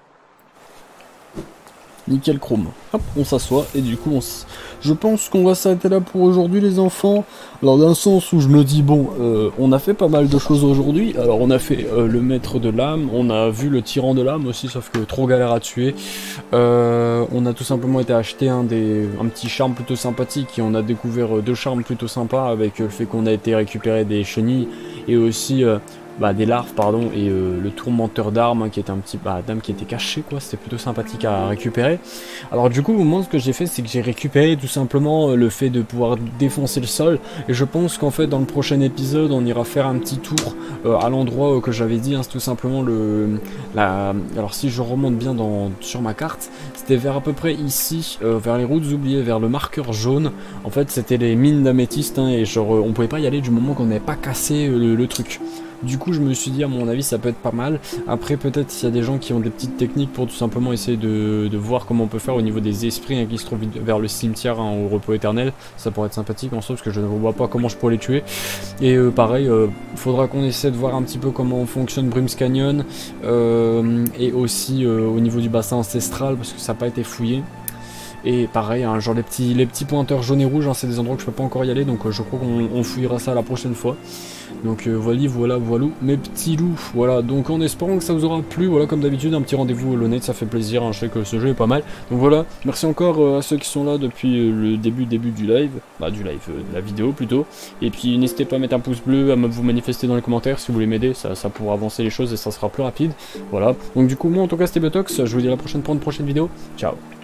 Nickel chrome. Hop, on s'assoit et du coup je pense qu'on va s'arrêter là pour aujourd'hui les enfants. Alors d'un sens où je me dis bon, on a fait pas mal de choses aujourd'hui. Alors on a fait le maître de l'âme, on a vu le tyran de l'âme aussi, sauf que trop galère à tuer. On a tout simplement été acheter un petit charme plutôt sympathique et on a découvert deux charmes plutôt sympas avec le fait qu'on a été récupérer des chenilles et aussi des larves pardon et le tourmenteur d'armes hein, qui était un petit d'âme qui était caché quoi, c'était plutôt sympathique à récupérer. Alors du coup moi ce que j'ai fait c'est que j'ai récupéré tout simplement le fait de pouvoir défoncer le sol et je pense qu'en fait dans le prochain épisode on ira faire un petit tour à l'endroit que j'avais dit hein, c'est tout simplement alors si je remonte bien sur ma carte c'était vers à peu près ici vers les routes oubliées, vers le marqueur jaune. En fait c'était les mines d'améthyste hein, et genre on pouvait pas y aller du moment qu'on n'avait pas cassé le truc. Du coup je me suis dit à mon avis ça peut être pas mal. Après peut-être s'il y a des gens qui ont des petites techniques pour tout simplement essayer de voir comment on peut faire au niveau des esprits hein, qui se trouvent vers le cimetière hein, au repos éternel, ça pourrait être sympathique en soi parce que je ne vois pas comment je pourrais les tuer. Et pareil faudra qu'on essaie de voir un petit peu comment fonctionne Brim's Canyon et aussi au niveau du bassin ancestral parce que ça n'a pas été fouillé. Et pareil, hein, genre les petits pointeurs jaunes et rouges, hein, c'est des endroits que je peux pas encore y aller, donc je crois qu'on fouillera ça la prochaine fois. Donc voilà, mes petits loups. Voilà, donc en espérant que ça vous aura plu, voilà comme d'habitude, un petit rendez-vous Hollow Knight, ça fait plaisir, hein, je sais que ce jeu est pas mal. Donc voilà, merci encore à ceux qui sont là depuis le début du live, de la vidéo plutôt. Et puis n'hésitez pas à mettre un pouce bleu, à vous manifester dans les commentaires si vous voulez m'aider, ça pourra avancer les choses et ça sera plus rapide. Voilà, donc du coup moi en tout cas c'était Betox, je vous dis à la prochaine pour une prochaine vidéo, ciao.